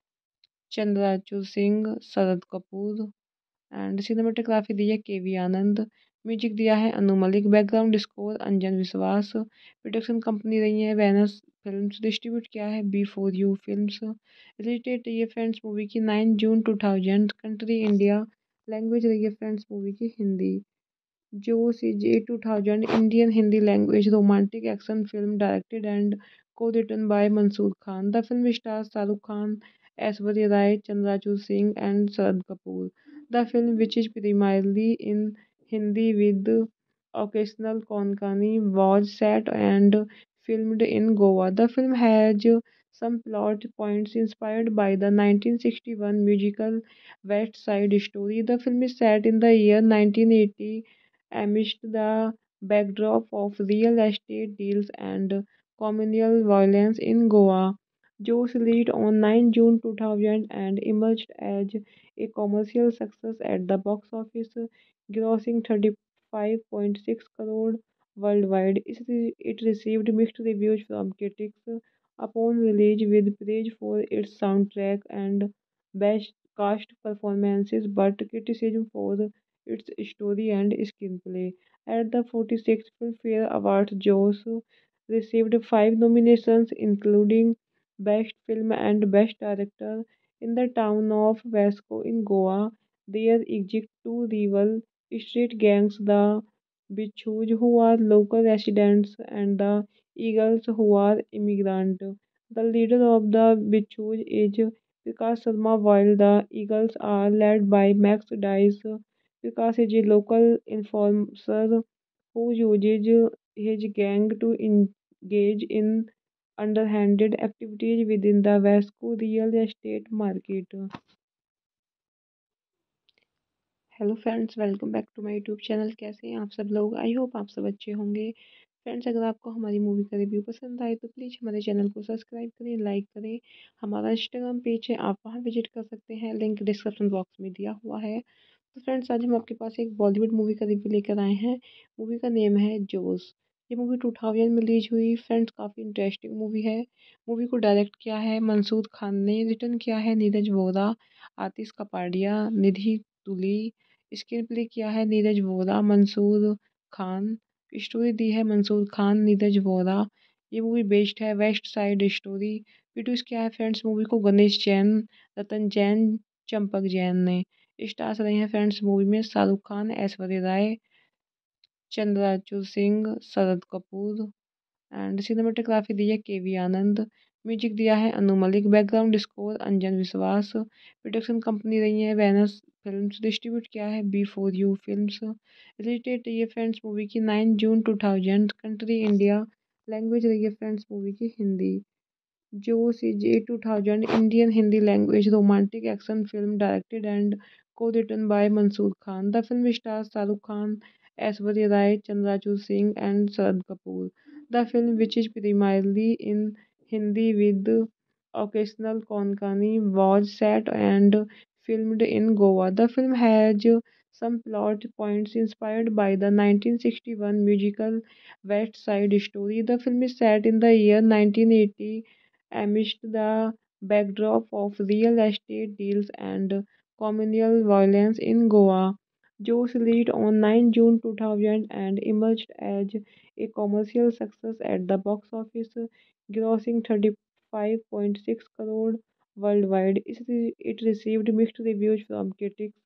चंद्राचूर सिंह, शरद कपूर। एंड सिनेमेटोग्राफी दी है के वी आनंद। म्यूजिक दिया है अनु मलिक। बैकग्राउंड स्कोर अंजन विश्वास। प्रोडक्शन कंपनी रही है वैनस फिल्म्स। डिस्ट्रीब्यूट किया है B four U films. Release date रही है फ्रेंड्स मूवी की nine June two thousand. Country India. Language रही है फ्रेंड्स मूवी की हिंदी। जो सी जे two thousand Indian Hindi language romantic action film directed and को written by Mansoor Khan. The film stars Shahrukh Khan, Aishwarya Rai, Chandrachur Singh and Sharad Kapoor. The film, which is primarily in Hindi with occasional Konkani, was set and filmed in Goa. The film has some plot points inspired by the nineteen sixty-one musical West Side Story. The film is set in the year nineteen eighty amidst the backdrop of real estate deals and communal violence in Goa. Josh released on nine June two thousand and emerged as a commercial success at the box office, grossing thirty-five point six crore worldwide. It re- it received mixed reviews from critics upon release, with praise for its soundtrack and best cast performances, but criticism for its story and screenplay. At the forty-sixth Filmfare Awards, Josh received five nominations, including Best Film and Best Director. In the town of Vasco in Goa, there exist two rival street gangs, the Bichus, who are local residents, and the Eagles, who are immigrant. The leader of the Bichus is Vikas Sharma, while the Eagles are led by Max Dice. Vikas is a local enforcer who uses his gang to engage in underhanded activities within the Vasco real estate market. Hello friends, welcome back to my YouTube channel. कैसे हैं आप सब लोग? I hope आप सब अच्छे होंगे। Friends, अगर आपको हमारी मूवी का रिव्यू पसंद आए तो प्लीज़ हमारे चैनल को सब्सक्राइब करें, लाइक करें। हमारा इंस्टाग्राम पेज है, आप वहां विजिट कर सकते हैं, लिंक डिस्क्रिप्शन बॉक्स में दिया हुआ है। तो फ्रेंड्स, आज हम आपके पास एक बॉलीवुड मूवी का रिव्यू लेकर आए हैं। मूवी का नेम है जोश। ये मूवी टू थाउज़ेंड में रिलीज हुई। फ्रेंड्स, काफ़ी इंटरेस्टिंग मूवी है। मूवी को डायरेक्ट किया है मंसूर खान ने, रिटर्न किया है नीरज वोरा, आतिश कपाडिया, निधि तुली। स्क्रीन प्ले किया है नीरज वोरा, मंसूर खान। स्टोरी दी है मंसूर खान, नीरज वोरा। ये मूवी बेस्ड है वेस्ट साइड स्टोरी। प्रोड्यूस किया है फ्रेंड्स मूवी को गणेश जैन, रतन जैन, चंपक जैन ने। स्टार्स रहे हैं फ्रेंड्स मूवी में शाहरुख खान, ऐश्वर्या राय, चंद्राचूर सिंह, शरद कपूर। एंड सिनेमेटोग्राफी दी है के वी आनंद। म्यूजिक दिया है अनु मलिक। बैकग्राउंड स्कोर अंजन विश्वास। प्रोडक्शन कंपनी रही है वैनस फिल्म्स। डिस्ट्रीब्यूट किया है B four U films. Release date रही है फ्रेंड्स मूवी की nine June two thousand. Country India. Language रही है फ्रेंड्स मूवी की हिंदी। जो सी जे two thousand Indian Hindi language romantic action film directed and को written by Mansoor Khan. The film stars Shahrukh Khan, Aishwarya Rai, Chandrachur Singh and Sharad Kapoor. The film, which is primarily in Hindi with occasional Konkani, was set and filmed in Goa. The film has some plot points inspired by the nineteen sixty-one musical West Side Story. The film is set in the year nineteen eighty amidst the backdrop of real estate deals and communal violence in Goa. Josh released on nine June two thousand and emerged as a commercial success at the box office, grossing thirty-five point six crore worldwide. It re- it received mixed reviews from critics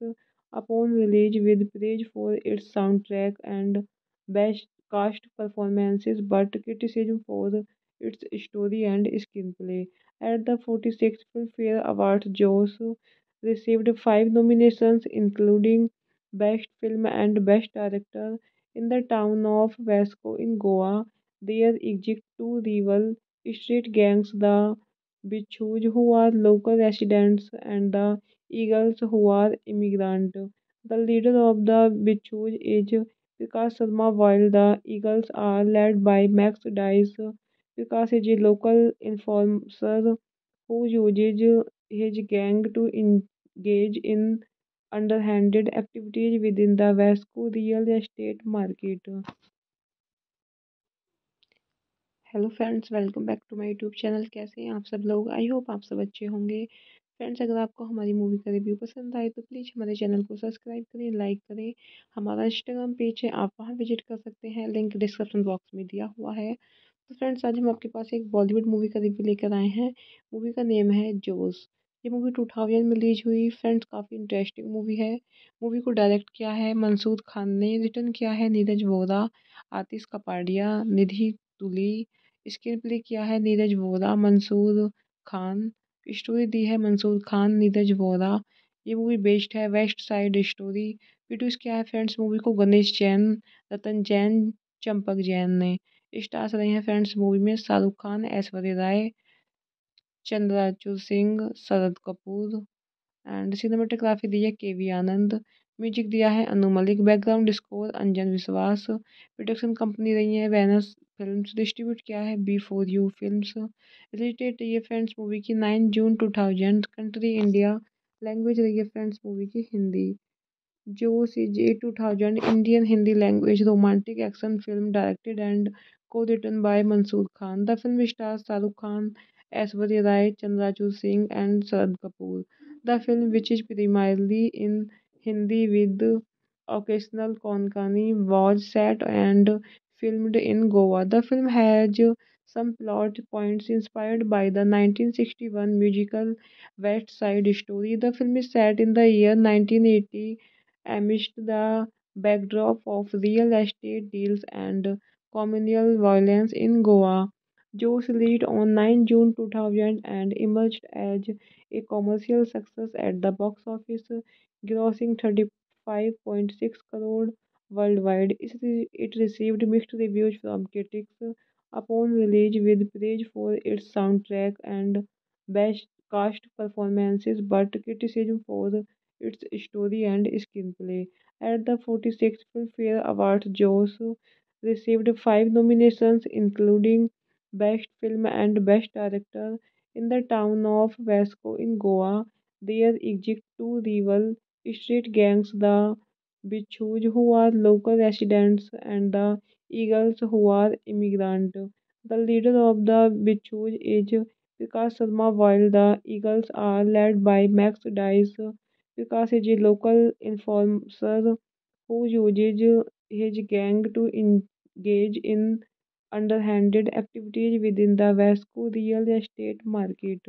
upon release with praise for its soundtrack and best cast performances, but criticism for its story and screenplay. At the forty-sixth Filmfare Awards, Joss received five nominations, including Best Film and Best Director. In the town of Vasco in Goa, there exist two rival street gangs, the Bichus, who are local residents, and the Eagles, who are immigrant. The leader of the Bichus is Vikas Sharma, while the Eagles are led by Max Dice. Vikas is a local enforcer who uses his gang to engage in underhanded activities within the Vasco real estate market. Hello friends, welcome back to my YouTube channel. कैसे हैं आप सब लोग? I hope आप सब अच्छे होंगे। Friends, अगर आपको हमारी मूवी का रिव्यू पसंद आए तो प्लीज़ हमारे चैनल को सब्सक्राइब करें, लाइक करें। हमारा इंस्टाग्राम पेज है, आप वहां विजिट कर सकते हैं, लिंक डिस्क्रिप्शन बॉक्स में दिया हुआ है। तो फ्रेंड्स, आज हम आपके पास एक बॉलीवुड मूवी का रिव्यू लेकर आए हैं। मूवी का नेम है जोश। ये मूवी टू थाउजेंड में रिलीज हुई। फ्रेंड्स, काफ़ी इंटरेस्टिंग मूवी है। मूवी को डायरेक्ट किया है मंसूर खान ने, रिटर्न किया है नीरज वोरा, आतिश कपाडिया, निधि तुली। स्क्रीन प्ले किया है नीरज वोरा, मंसूर खान। स्टोरी दी है मंसूर खान, नीरज वोरा। ये मूवी बेस्ड है वेस्ट साइड स्टोरी। प्रोड्यूस किया है फ्रेंड्स मूवी को गणेश जैन, रतन जैन, चंपक जैन ने। स्टार्स रहे हैं फ्रेंड्स मूवी में शाहरुख खान, ऐश्वर्या राय, चंद्राचूर सिंह, शरद कपूर। एंड सिनेमेटोग्राफी दी है के वी आनंद। म्यूजिक दिया है अनु मलिक। बैकग्राउंड स्कोर अंजन विश्वास। प्रोडक्शन कंपनी रही है वैनस फिल्म्स। डिस्ट्रीब्यूट किया है B four U films. Release date रही है फ्रेंड्स मूवी की nine June two thousand. Country India. Language रही है फ्रेंड्स मूवी की हिंदी। जो सी जे two thousand Indian Hindi language romantic action film directed and को written by Mansoor Khan. The film star Shahrukh Khan, Aishwarya Rai, Chandrachur Singh and Sharad Kapoor. The film, which is primarily in Hindi with occasional Konkani, was set and filmed in Goa. The film has some plot points inspired by the nineteen sixty-one musical West Side Story. The film is set in the year nineteen eighty amidst the backdrop of real estate deals and communal violence in Goa. Josh released on nine June two thousand and emerged as a commercial success at the box office, grossing thirty-five point six crore worldwide. It re- it received mixed reviews from critics upon release, with praise for its soundtrack and best cast performances, but criticism for its story and screenplay. At the forty-sixth Filmfare Awards, Joss received five nominations, including Best Film and Best Director. In the town of Vasco in Goa, there exist two rival street gangs, the Bichus, who are local residents, and the Eagles, who are immigrant. The leader of the Bichus is Vikas Sharma, while the Eagles are led by Max Dice. Vikas is a local enforcer who uses his gang to engage in underhanded activities within the Vasco real estate market.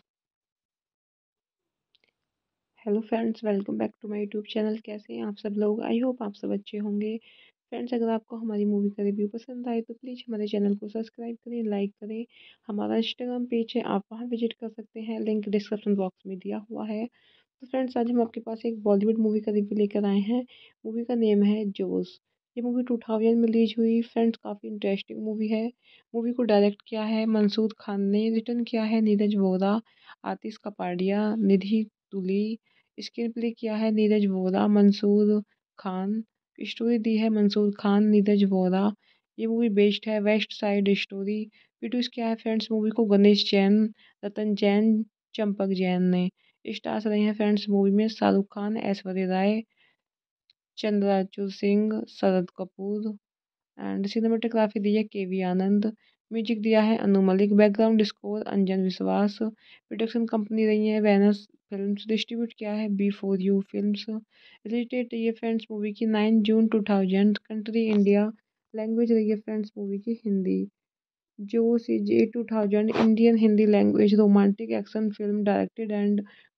Hello friends, welcome back to my YouTube channel. कैसे हैं आप सब लोग? I hope आप सब अच्छे होंगे। Friends, अगर आपको हमारी मूवी का रिव्यू पसंद आए तो प्लीज़ हमारे चैनल को सब्सक्राइब करें, लाइक करें। हमारा इंस्टाग्राम पेज है, आप वहां विजिट कर सकते हैं, लिंक डिस्क्रिप्शन बॉक्स में दिया हुआ है। तो फ्रेंड्स, आज हम आपके पास एक बॉलीवुड मूवी का रिव्यू लेकर आए हैं। मूवी का नेम है जोश। ये मूवी टू थाउजेंड में रिलीज हुई। फ्रेंड्स, काफ़ी इंटरेस्टिंग मूवी है। मूवी को डायरेक्ट किया है मंसूर खान ने, रिटर्न किया है नीरज वोरा, आतिश कपाडिया, निधि तुली। स्क्रीन प्ले किया है नीरज वोरा, मंसूर खान। स्टोरी दी है मंसूर खान, नीरज वोरा। ये मूवी बेस्ड है वेस्ट साइड स्टोरी। प्रोड्यूस किया है फ्रेंड्स मूवी को गणेश जैन, रतन जैन, चंपक जैन ने। स्टार्स रहे हैं फ्रेंड्स मूवी में शाहरुख खान, ऐश्वर्या राय, चंद्राचूर सिंह, शरद कपूर। एंड सिनेमेटोग्राफी दी है के वी आनंद। म्यूजिक दिया है अनु मलिक। बैकग्राउंड स्कोर अंजन विश्वास। प्रोडक्शन कंपनी रही है वैनस फिल्म्स। डिस्ट्रीब्यूट किया है B four U films. Release date रही है फ्रेंड्स मूवी की nine June two thousand. Country India. Language रही है फ्रेंड्स मूवी की हिंदी। जो सी जे two thousand Indian Hindi language romantic action film directed and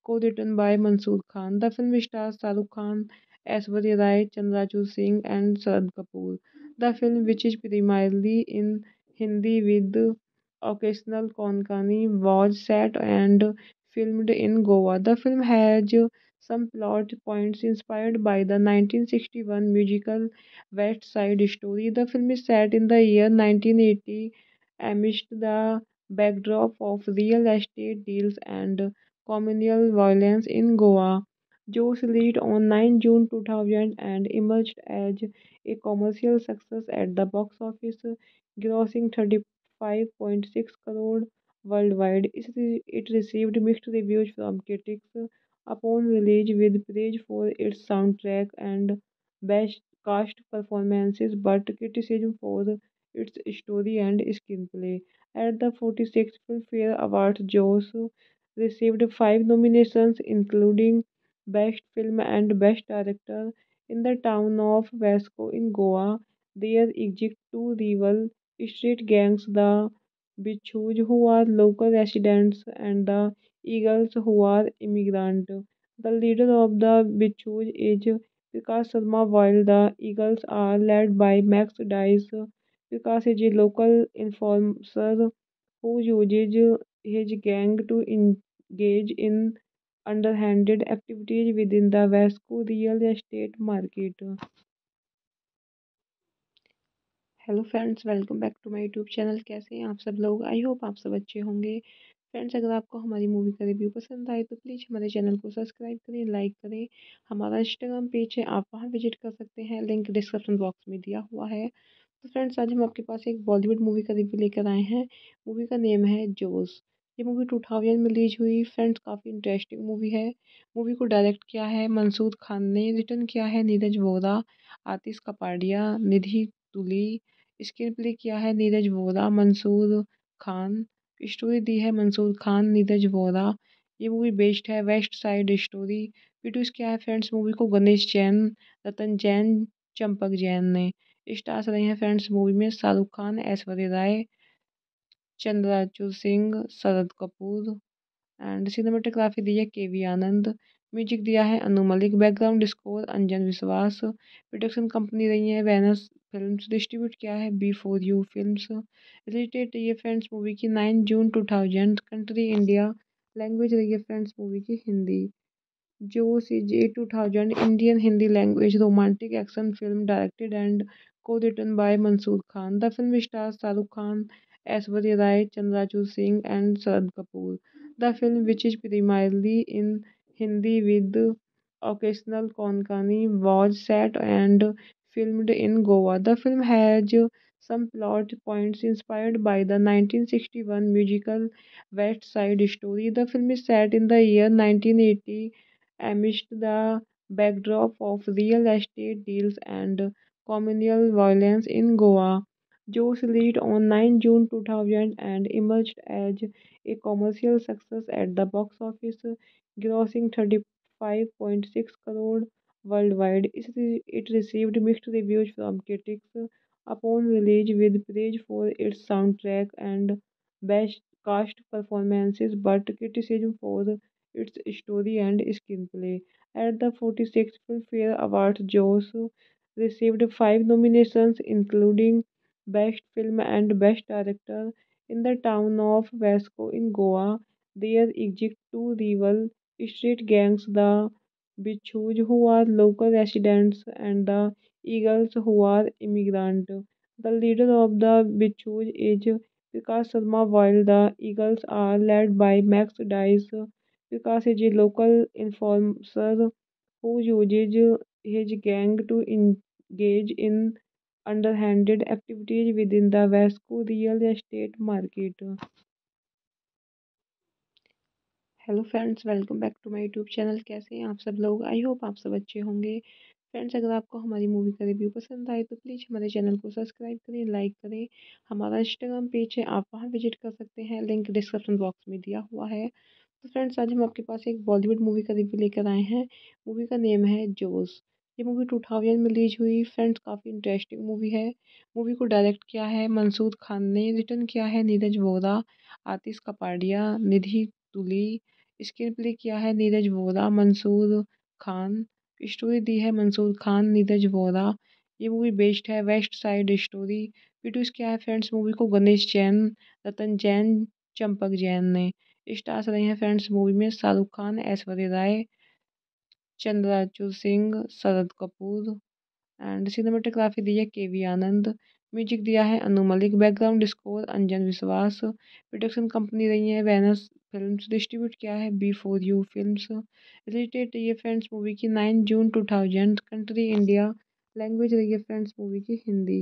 co-written by Mansoor Khan. The film stars Shah Rukh Khan, Aishwarya Rai, Chandrachur Singh, and Sharad Kapoor. The film, which is primarily in Hindi with occasional Konkani, was set and filmed in Goa. The film has some plot points inspired by the nineteen sixty-one musical West Side Story. The film is set in the year nineteen eighty amidst the backdrop of real estate deals and communal violence in Goa. Joe's released on ninth of June two thousand and emerged as a commercial success at the box office, grossing thirty-five point six crore worldwide. It re- it received mixed reviews from critics upon release, with praise for its soundtrack and best cast performances, but criticism for its story and screenplay. At the forty-sixth Filmfare Awards, Joes received five nominations, including Best Film and Best Director. In the town of Vasco in Goa, there exist two rival street gangs, the Bichus, who are local residents, and the Eagles, who are immigrant. The leader of the Bichus is Vikas Sharma, while the Eagles are led by Max Dice. Vikas is a local enforcer who uses his gang to engage in underhanded activities within the Vasco real estate market. Hello friends, welcome back to my YouTube channel. कैसे हैं आप सब लोग? I hope आप सब अच्छे होंगे। Friends, अगर आपको हमारी मूवी का रिव्यू पसंद आए तो प्लीज़ हमारे चैनल को सब्सक्राइब करें, लाइक करें। हमारा इंस्टाग्राम पेज है, आप वहां विजिट कर सकते हैं, लिंक डिस्क्रिप्शन बॉक्स में दिया हुआ है। तो फ्रेंड्स, आज हम आपके पास एक बॉलीवुड मूवी का रिव्यू लेकर आए हैं। मूवी का नेम है जोश। ये मूवी टू थाउज़ेंड में रिलीज हुई। फ्रेंड्स, काफ़ी इंटरेस्टिंग मूवी है। मूवी को डायरेक्ट किया है मंसूर खान ने, रिटर्न किया है नीरज वोरा, आतिश कपाडिया, निधि तुली। स्क्रीन प्ले किया है नीरज वोरा, मंसूर खान। स्टोरी दी है मंसूर खान, नीरज वोरा। ये मूवी बेस्ड है वेस्ट साइड स्टोरी। प्रोड्यूस किया है फ्रेंड्स मूवी को गणेश जैन, रतन जैन, चंपक जैन ने। स्टार्स रहे हैं फ्रेंड्स मूवी में शाहरुख खान, ऐश्वर्या राय, चंद्राचूर सिंह, शरद कपूर। एंड सिनेमेटोग्राफी दी है के वी आनंद। म्यूजिक दिया है अनु मलिक। बैकग्राउंड स्कोर अंजन विश्वास। प्रोडक्शन कंपनी रही है वैनस फिल्म्स। डिस्ट्रीब्यूट किया है B four U films. Release date रही है फ्रेंड्स मूवी की nine June two thousand. Country India. Language रही है फ्रेंड्स मूवी की हिंदी। जो सी जे two thousand Indian Hindi language romantic action film directed and को written by Mansoor Khan. The film stars Shahrukh Khan, Aishwarya Rai, Chandrachur Singh, and Sharad Kapoor. The film, which is primarily in Hindi with occasional Konkani, was set and filmed in Goa. The film has some plot points inspired by the nineteen sixty-one musical West Side Story. The film is set in the year nineteen eighty amidst the backdrop of real estate deals and communal violence in Goa. Joe's released on ninth of June two thousand and emerged as a commercial success at the box office, grossing thirty-five point six crore worldwide. It re- it received mixed reviews from critics upon release, with praise for its soundtrack and best cast performances, but criticism for its story and screenplay. At the forty-sixth Filmfare Awards, Joes received five nominations, including Best Film and Best Director. In the town of Vasco in Goa, there exist two rival street gangs, the Bichus, who are local residents, and the Eagles, who are immigrant. The leader of the Bichus is Vikas Sharma, while the Eagles are led by Max Dice. Vikas is a local enforcer who uses his gang to engage in underhanded activities within the Vasco real estate market. Hello friends, welcome back to my YouTube channel. कैसे हैं आप सब लोग? I hope आप सब अच्छे होंगे। Friends, अगर आपको हमारी मूवी का रिव्यू पसंद आए तो प्लीज़ हमारे चैनल को सब्सक्राइब करें, लाइक करें। हमारा इंस्टाग्राम पेज है, आप वहां विजिट कर सकते हैं, लिंक डिस्क्रिप्शन बॉक्स में दिया हुआ है। तो फ्रेंड्स, आज हम आपके पास एक बॉलीवुड मूवी का रिव्यू लेकर आए हैं। मूवी का नेम है जोश। ये मूवी टू थाउज़ेंड में रिलीज हुई। फ्रेंड्स, काफ़ी इंटरेस्टिंग मूवी है। मूवी को डायरेक्ट किया है मंसूर खान ने, रिटर्न किया है नीरज वोरा, आतिश कपाडिया, निधि तुली। स्क्रीन प्ले किया है नीरज वोरा, मंसूर खान। स्टोरी दी है मंसूर खान, नीरज वोरा। ये मूवी बेस्ड है वेस्ट साइड स्टोरी। प्रोड्यूस किया है फ्रेंड्स मूवी को गणेश जैन, रतन जैन, चंपक जैन ने। स्टार्स रहे हैं फ्रेंड्स मूवी में शाहरुख खान, ऐश्वर्या राय, चंद्राचूर सिंह, शरद कपूर। एंड सिनेमेटोग्राफी दी है के वी आनंद। म्यूजिक दिया है अनु मलिक। बैकग्राउंड स्कोर अंजन विश्वास। प्रोडक्शन कंपनी रही है वैनस फिल्म्स। डिस्ट्रीब्यूट किया है B four U films. Release date रही है फ्रेंड्स मूवी की nine June two thousand. Country India. Language रही है फ्रेंड्स मूवी की हिंदी।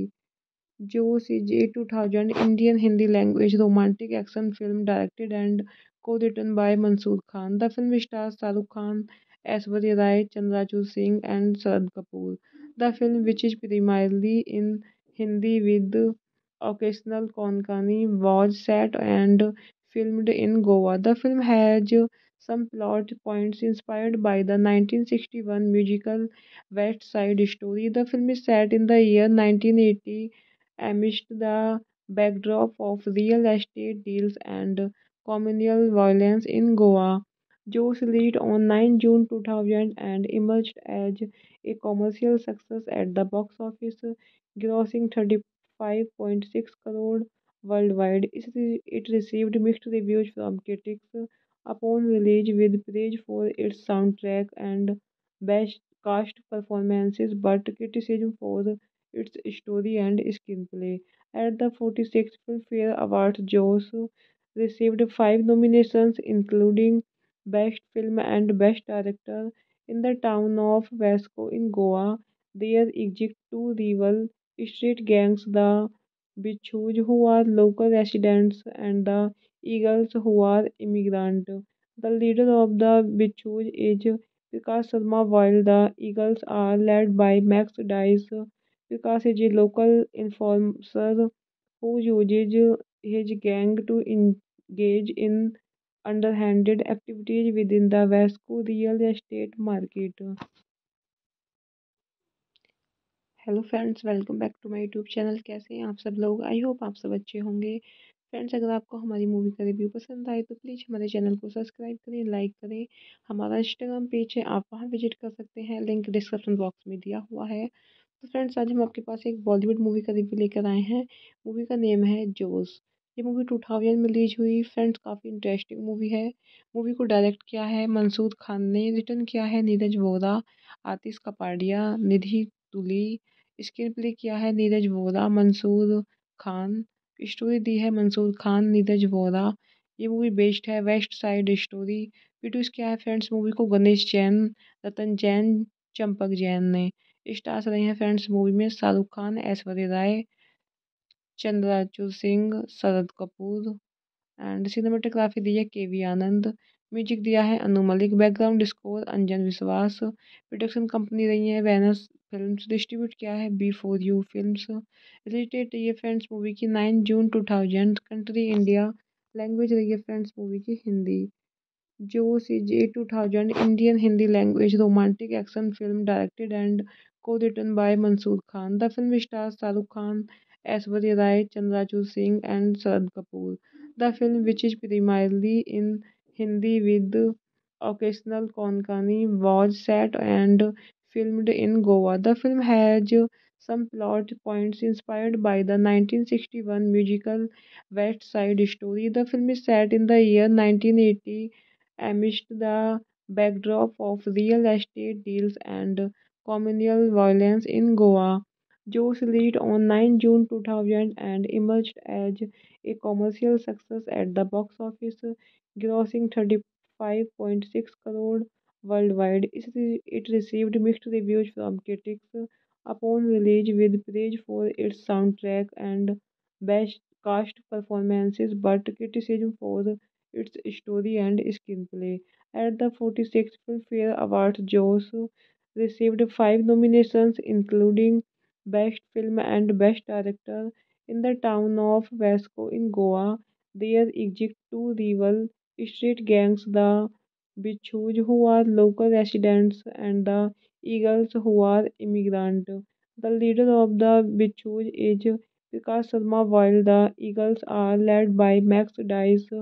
जो सी जे two thousand Indian Hindi language romantic action film directed and को written by Mansoor Khan. The film stars Shahrukh Khan, Aishwarya Rai, Chandrachur Singh and Sharad Kapoor. The film, which is primarily in Hindi with occasional Konkani, was set and filmed in Goa. The film has some plot points inspired by the nineteen sixty-one musical West Side Story. The film is set in the year nineteen eighty amidst the backdrop of real estate deals and communal violence in Goa. Joe's released on nine June two thousand and emerged as a commercial success at the box office, grossing thirty-five point six crore worldwide. It re- it received mixed reviews from critics upon release, with praise for its soundtrack and best cast performances, but criticism for its story and screenplay. At the forty-sixth Filmfare Awards, Joss received five nominations, including Best Film and Best Director. In the town of Vasco in Goa, there exist two rival street gangs, the Bichus, who are local residents, and the Eagles, who are immigrant. The leader of the Bichus is Vikas Sharma, while the Eagles are led by Max Dice. Vikas is a local enforcer who uses his gang to engage in underhanded activities within the Vasco real estate market. Hello friends, welcome back to my YouTube channel. कैसे हैं आप सब लोग? I hope आप सब अच्छे होंगे। Friends, अगर आपको हमारी मूवी का रिव्यू पसंद आए तो प्लीज़ हमारे चैनल को सब्सक्राइब करें, लाइक करें। हमारा इंस्टाग्राम पेज है, आप वहां विजिट कर सकते हैं, लिंक डिस्क्रिप्शन बॉक्स में दिया हुआ है। तो फ्रेंड्स, आज हम आपके पास एक बॉलीवुड मूवी का रिव्यू लेकर आए हैं। मूवी का नेम है जोश। ये मूवी टू थाउजेंड में रिलीज हुई। फ्रेंड्स, काफ़ी इंटरेस्टिंग मूवी है। मूवी को डायरेक्ट किया है मंसूर खान ने, रिटर्न किया है नीरज वोरा, आतिश कपाडिया, निधि तुली। स्क्रीन प्ले किया है नीरज वोरा, मंसूर खान। स्टोरी दी है मंसूर खान, नीरज वोरा। ये मूवी बेस्ड है वेस्ट साइड स्टोरी। प्रोड्यूस किया है फ्रेंड्स मूवी को गणेश जैन, रतन जैन, चंपक जैन ने। स्टार्स रहे हैं फ्रेंड्स मूवी में शाहरुख खान, ऐश्वर्या राय, चंद्राचूर सिंह, शरद कपूर। एंड सिनेमेटोग्राफी दी है के वी आनंद। म्यूजिक दिया है अनु मलिक। बैकग्राउंड स्कोर अंजन विश्वास। प्रोडक्शन कंपनी रही है वैनस फिल्म्स। डिस्ट्रीब्यूट किया है B four U films. Release date रही है फ्रेंड्स मूवी की nine June two thousand. Country India. Language रही है फ्रेंड्स मूवी की हिंदी। जो सी जे two thousand Indian Hindi language romantic action film directed and को written by Mansoor Khan. The film stars Shahrukh Khan, Aishwarya Rai, Chandrachur Singh and Sharad Kapoor. The film, which is primarily in Hindi with occasional Konkani, was set and filmed in Goa. The film has some plot points inspired by the nineteen sixty-one musical West Side Story. The film is set in the year nineteen eighty amidst the backdrop of real estate deals and communal violence in Goa. Joe's released on nine June two thousand and emerged as a commercial success at the box office, grossing thirty-five point six crore worldwide. It re- it received mixed reviews from critics upon release, with praise for its soundtrack and best cast performances, but criticism for its story and screenplay. At the forty-sixth Filmfare Awards, Joss received five nominations, including Best Film and Best Director. In the town of Vasco in Goa, there exist two rival street gangs, the Bichus, who are local residents, and the Eagles, who are immigrant. The leader of the Bichus is Vikas Sharma, while the Eagles are led by Max Dice.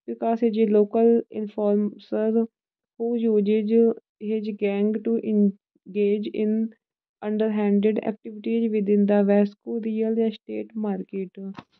Vikas is a local enforcer who uses his gang to engage in underhanded activities within the Vasco real estate market.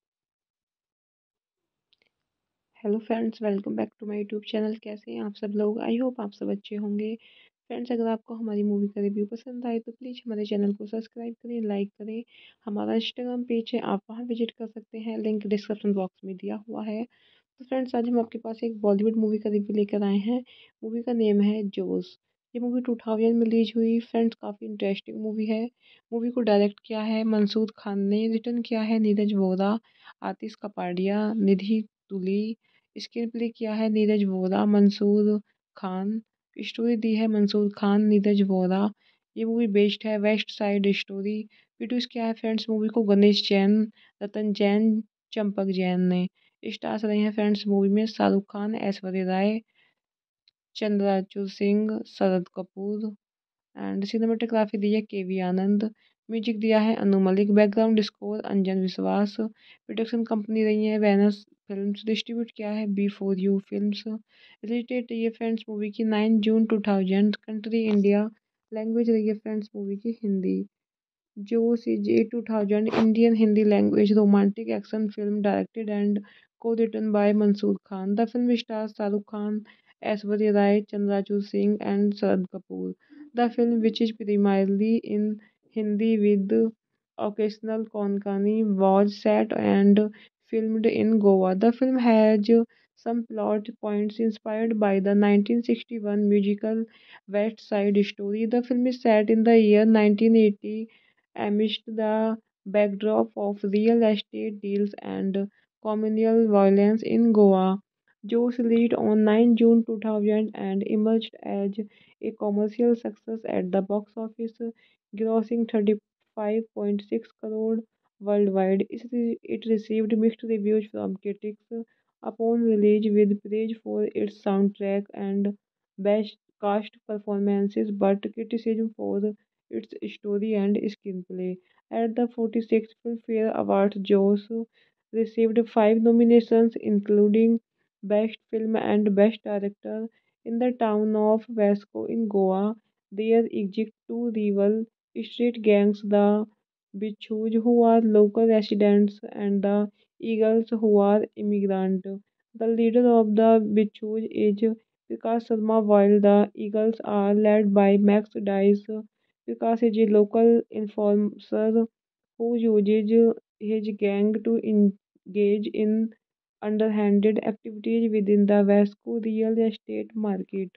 Hello friends, welcome back to my YouTube channel. कैसे हैं आप सब लोग? I hope आप सब अच्छे होंगे। Friends, अगर आपको हमारी मूवी का रिव्यू पसंद आए तो प्लीज़ हमारे चैनल को सब्सक्राइब करें, लाइक करें। हमारा इंस्टाग्राम पेज है, आप वहां विजिट कर सकते हैं, लिंक डिस्क्रिप्शन बॉक्स में दिया हुआ है। तो फ्रेंड्स, आज हम आपके पास एक बॉलीवुड मूवी का रिव्यू लेकर आए हैं। मूवी का नेम है जोश। ये मूवी टू थाउजेंड में रिलीज हुई। फ्रेंड्स, काफ़ी इंटरेस्टिंग मूवी है। मूवी को डायरेक्ट किया है मंसूर खान ने, रिटर्न किया है नीरज वोरा, आतिश कपाडिया, निधि तुली। स्क्रीन प्ले किया है नीरज वोरा, मंसूर खान। स्टोरी दी है मंसूर खान, नीरज वोरा। ये मूवी बेस्ड है वेस्ट साइड स्टोरी। प्रोड्यूस किया है फ्रेंड्स मूवी को गणेश जैन, रतन जैन, चंपक जैन ने। स्टार्स रहे हैं फ्रेंड्स मूवी में शाहरुख खान, ऐश्वर्या राय, चंद्राचूर सिंह, शरद कपूर। एंड सिनेमेटोग्राफी दी है के वी आनंद। म्यूजिक दिया है अनु मलिक। बैकग्राउंड स्कोर अंजन विश्वास। प्रोडक्शन कंपनी रही है वैनस फिल्म्स। डिस्ट्रीब्यूट किया है B four U films. Release date रही है फ्रेंड्स मूवी की nine June two thousand. Country India. Language रही है फ्रेंड्स मूवी की हिंदी। जो सी जे two thousand Indian Hindi language romantic action film directed and को written by Mansoor Khan. The film star Shahrukh Khan, Aishwarya Rai, Chandrachur Singh and Sharad Kapoor. The film, which is primarily in Hindi with occasional Konkani, was set and filmed in Goa. The film has some plot points inspired by the nineteen sixty-one musical West Side Story. The film is set in the year nineteen eighty amidst the backdrop of real estate deals and communal violence in Goa. Josh released on nine June two thousand and emerged as a commercial success at the box office, grossing thirty-five point six crore worldwide. It re- it received mixed reviews from critics upon release, with praise for its soundtrack and best cast performances, but criticism for its story and screenplay. At the forty-sixth Filmfare Awards, Josh received five nominations, including Best Film and Best Director. In the town of Vasco in Goa, there exist two rival street gangs, the Bichus, who are local residents, and the Eagles, who are immigrant. The leader of the Bichus is Vikas Sharma, while the Eagles are led by Max Dice. Vikas is a local enforcer who uses his gang to engage in underhanded activities within the Vasco real estate market.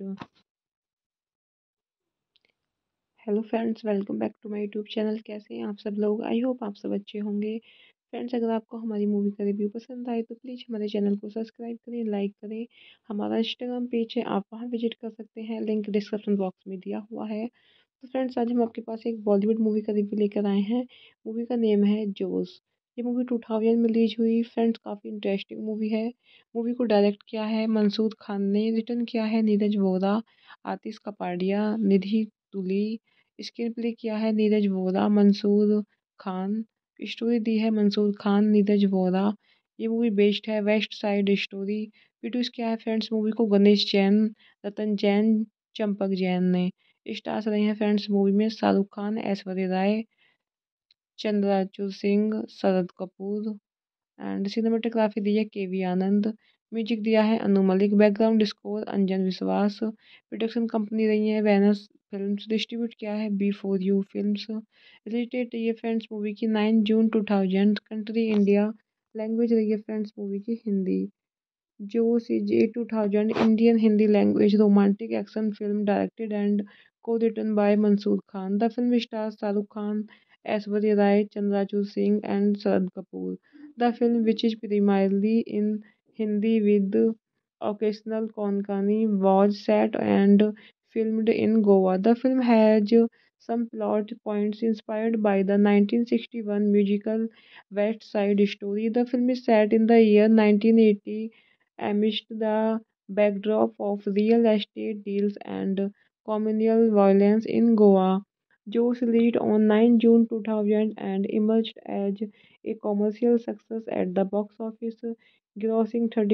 Hello friends, welcome back to my YouTube channel. कैसे हैं आप सब लोग? I hope आप सब अच्छे होंगे। Friends, अगर आपको हमारी मूवी का रिव्यू पसंद आए तो प्लीज़ हमारे चैनल को सब्सक्राइब करें, लाइक करें। हमारा इंस्टाग्राम पेज है, आप वहां विजिट कर सकते हैं, लिंक डिस्क्रिप्शन बॉक्स में दिया हुआ है। तो फ्रेंड्स, आज हम आपके पास एक बॉलीवुड मूवी का रिव्यू लेकर आए हैं। मूवी का नेम है जोश। ये मूवी टू थाउजेंड में रिलीज हुई। फ्रेंड्स, काफ़ी इंटरेस्टिंग मूवी है। मूवी को डायरेक्ट किया है मंसूर खान ने, रिटर्न किया है नीरज वोरा, आतिश कपाडिया, निधि तुली। स्क्रीन प्ले किया है नीरज वोरा, मंसूर खान। स्टोरी दी है मंसूर खान, नीरज वोरा। ये मूवी बेस्ड है वेस्ट साइड स्टोरी। प्रोड्यूस किया है फ्रेंड्स मूवी को गणेश जैन, रतन जैन, चंपक जैन ने। स्टार्स रहे हैं फ्रेंड्स मूवी में शाहरुख खान, ऐश्वर्या राय, चंद्राचूर सिंह, शरद कपूर। एंड सिनेमेटोग्राफी दी है के वी आनंद। म्यूजिक दिया है अनु मलिक। बैकग्राउंड स्कोर अंजन विश्वास। प्रोडक्शन कंपनी रही है वैनस फिल्म्स। डिस्ट्रीब्यूट किया है B four U films. Release date रही है फ्रेंड्स मूवी की nine June two thousand. Country India. Language रही है फ्रेंड्स मूवी की हिंदी। जो सी जे two thousand Indian Hindi language romantic action film directed and को written by Mansoor Khan. The film star Shahrukh Khan, Aishwarya Rai, Chandrachur Singh and Sharad Kapoor. The film, which is primarily in Hindi with occasional Konkani, was set and filmed in Goa. The film has some plot points inspired by the nineteen sixty-one musical West Side Story. The film is set in the year nineteen eighty amidst the backdrop of real estate deals and communal violence in Goa. Josh released on nine June two thousand and emerged as a commercial success at the box office, grossing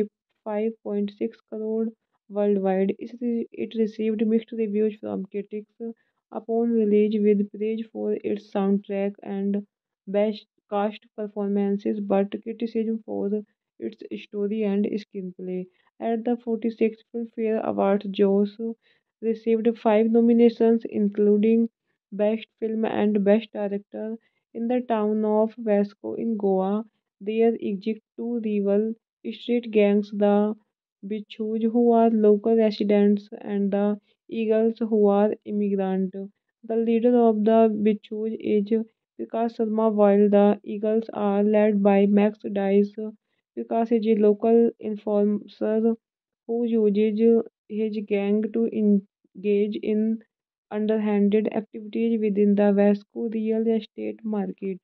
five point six crore worldwide. It it received mixed reviews from critics upon release, with praise for its soundtrack and best cast performances, but criticism for its story and screenplay. At the forty-sixth Filmfare Awards, Joss received five nominations, including Best Film and Best Director. In the town of Vasco in Goa, there exist two rival street gangs, the Bichus, who are local residents, and the Eagles, who are immigrant. The leader of the Bichus is Vikas Sharma, while the Eagles are led by Max Dice. Vikas is a local enforcer who uses his gang to engage in underhanded activities within the Vasco real estate market.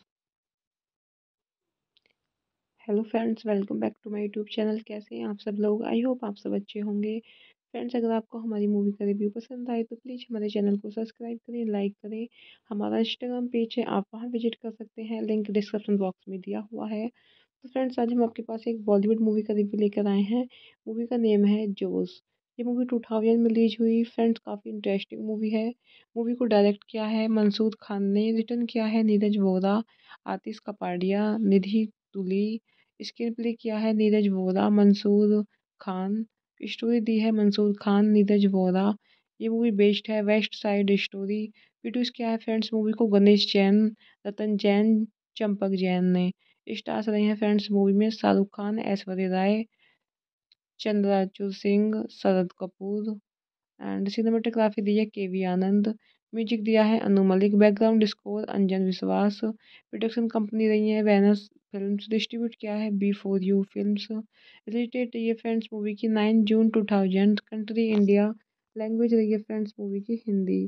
Hello friends, welcome back to my YouTube channel. कैसे हैं आप सब लोग? I hope आप सब अच्छे होंगे। Friends, अगर आपको हमारी मूवी का रिव्यू पसंद आए तो प्लीज़ हमारे चैनल को सब्सक्राइब करें, लाइक करें। हमारा इंस्टाग्राम पेज है, आप वहां विजिट कर सकते हैं, लिंक डिस्क्रिप्शन बॉक्स में दिया हुआ है। तो फ्रेंड्स, आज हम आपके पास एक बॉलीवुड मूवी का रिव्यू लेकर आए हैं। मूवी का नेम है जोश। ये मूवी टू थाउज़ेंड में रिलीज हुई। फ्रेंड्स, काफ़ी इंटरेस्टिंग मूवी है। मूवी को डायरेक्ट किया है मंसूर खान ने, रिटर्न किया है नीरज वोरा, आतिश कपाडिया, निधि तुली। स्क्रीन प्ले किया है नीरज वोरा, मंसूर खान। स्टोरी दी है मंसूर खान, नीरज वोरा। ये मूवी बेस्ड है वेस्ट साइड स्टोरी। प्रोड्यूस किया है फ्रेंड्स मूवी को गणेश जैन, रतन जैन, चंपक जैन ने। स्टार्स रहे हैं फ्रेंड्स मूवी में शाहरुख खान, ऐश्वर्या राय, चंद्राचूर सिंह, शरद कपूर। एंड सिनेमेटोग्राफी दी है के वी आनंद। म्यूजिक दिया है अनु मलिक। बैकग्राउंड स्कोर अंजन विश्वास। प्रोडक्शन कंपनी रही है वैनस फिल्म्स। डिस्ट्रीब्यूट किया है B four U films. Release date रही है फ्रेंड्स मूवी की nine June two thousand. Country India. Language रही है फ्रेंड्स मूवी की हिंदी।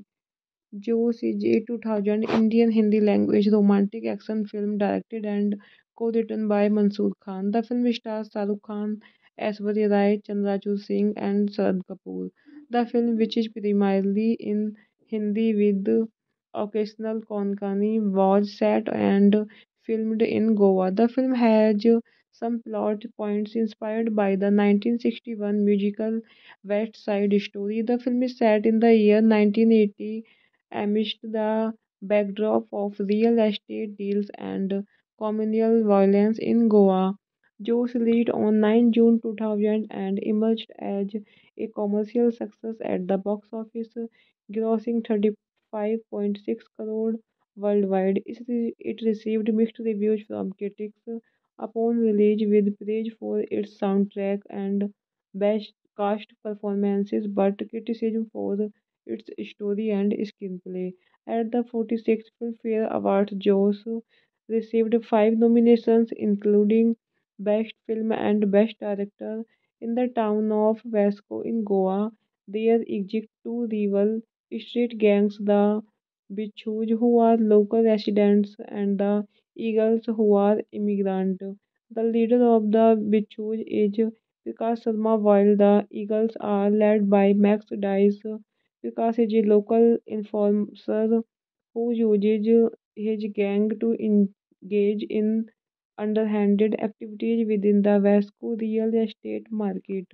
जो सी जे two thousand Indian Hindi language romantic action film directed and को written by Mansoor Khan. The film stars Shahrukh Khan, Aishwarya Rai, Chandrachur Singh and Sharad Kapoor. The film, which is primarily in Hindi with occasional Konkani, was set and filmed in Goa. The film has some plot points inspired by the nineteen sixty-one musical West Side Story. The film is set in the year nineteen eighty amidst the backdrop of real estate deals and communal violence in Goa. Josh released on nine June two thousand and emerged as a commercial success at the box office, grossing thirty-five point six crore worldwide. It re- it received mixed reviews from critics upon release, with praise for its soundtrack and best cast performances, but criticism for its story and screenplay. At the forty-sixth Filmfare Awards, Joss received five nominations, including Best Film and Best Director. In the town of Vasco in Goa, there exist two rival street gangs, the Bichus, who are local residents, and the Eagles, who are immigrant. The leader of the Bichus is Vikas Sharma, while the Eagles are led by Max Dice. Vikas is a local enforcer who uses his gang to engage in underhanded activities within the Vasco real estate market.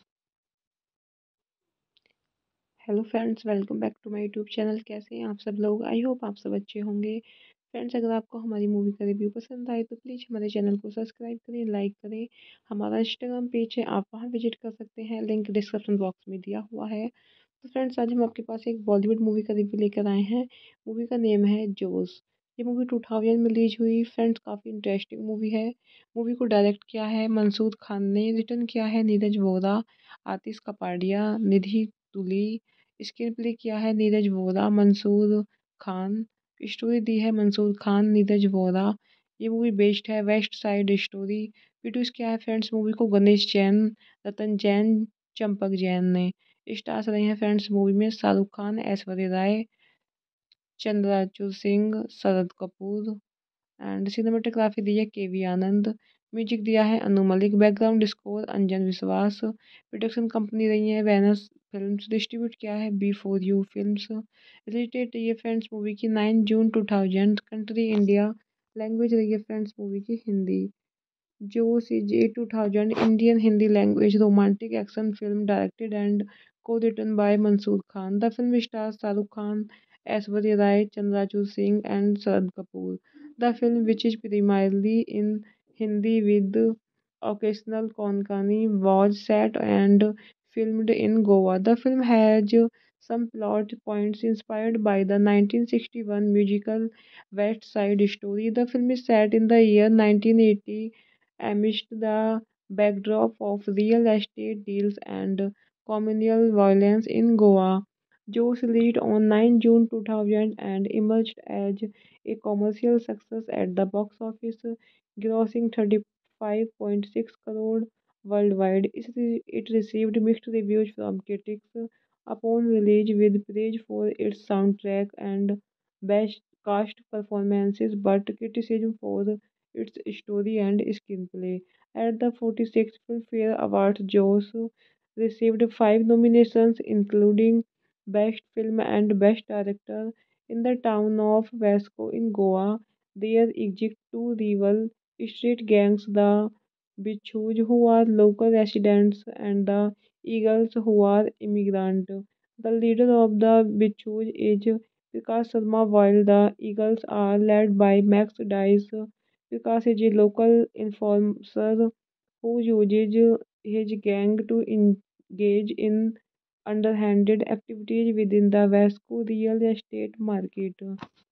Hello friends, welcome back to my YouTube channel. कैसे हैं आप सब लोग? I hope आप सब अच्छे होंगे। Friends, अगर आपको हमारी मूवी का रिव्यू पसंद आए तो प्लीज़ हमारे चैनल को सब्सक्राइब करें, लाइक करें। हमारा इंस्टाग्राम पेज है, आप वहां विजिट कर सकते हैं, लिंक डिस्क्रिप्शन बॉक्स में दिया हुआ है। तो फ्रेंड्स, आज हम आपके पास एक बॉलीवुड मूवी का रिव्यू लेकर आए हैं। मूवी का नेम है जोश। ये मूवी टू थाउज़ेंड में रिलीज हुई। फ्रेंड्स, काफ़ी इंटरेस्टिंग मूवी है। मूवी को डायरेक्ट किया है मंसूर खान ने, रिटर्न किया है नीरज वोरा, आतिश कपाडिया, निधि तुली। स्क्रीन प्ले किया है नीरज वोरा, मंसूर खान। स्टोरी दी है मंसूर खान, नीरज वोरा। ये मूवी बेस्ड है वेस्ट साइड स्टोरी। प्रोड्यूस किया है फ्रेंड्स मूवी को गणेश जैन, रतन जैन, चंपक जैन ने। स्टार्स रहे हैं फ्रेंड्स मूवी में शाहरुख खान, ऐश्वर्या राय, चंद्राचूर सिंह, शरद कपूर। एंड सिनेमेटोग्राफी दी है के वी आनंद। म्यूजिक दिया है अनु मलिक। बैकग्राउंड स्कोर अंजन विश्वास। प्रोडक्शन कंपनी रही है वैनस फिल्म्स। डिस्ट्रीब्यूट किया है B four U films. Release date रही है फ्रेंड्स मूवी की nine June two thousand. Country India. Language रही है फ्रेंड्स मूवी की Hindi. Josh is a two thousand Indian Hindi language romantic action film directed and co-written by Mansoor Khan. The film stars Shah Rukh Khan, Aishwarya Rai, Chandrachur Singh, and Sharad Kapoor. The film, which is primarily in Hindi with occasional Konkani, was set and filmed in Goa. The film has some plot points inspired by the nineteen sixty-one musical West Side Story. The film is set in the year nineteen eighty amidst the backdrop of real estate deals and communal violence in Goa. Joe's released on ninth of June two thousand and emerged as a commercial success at the box office, grossing thirty-five point six crore worldwide. It re- it received mixed reviews from critics upon release, with praise for its soundtrack and best cast performances, but criticism for its story and screenplay. At the forty-sixth Filmfare Awards, Joss received five nominations, including Best Film and Best Director. In the town of Vasco in Goa, there exist two rival street gangs, the Bichus, who are local residents, and the Eagles, who are immigrant. The leader of the Bichus is Vikas Sharma, while the Eagles are led by Max Dice. Vikas is a local enforcer who uses his gang to engage in underhanded activities within the Vasco real estate market.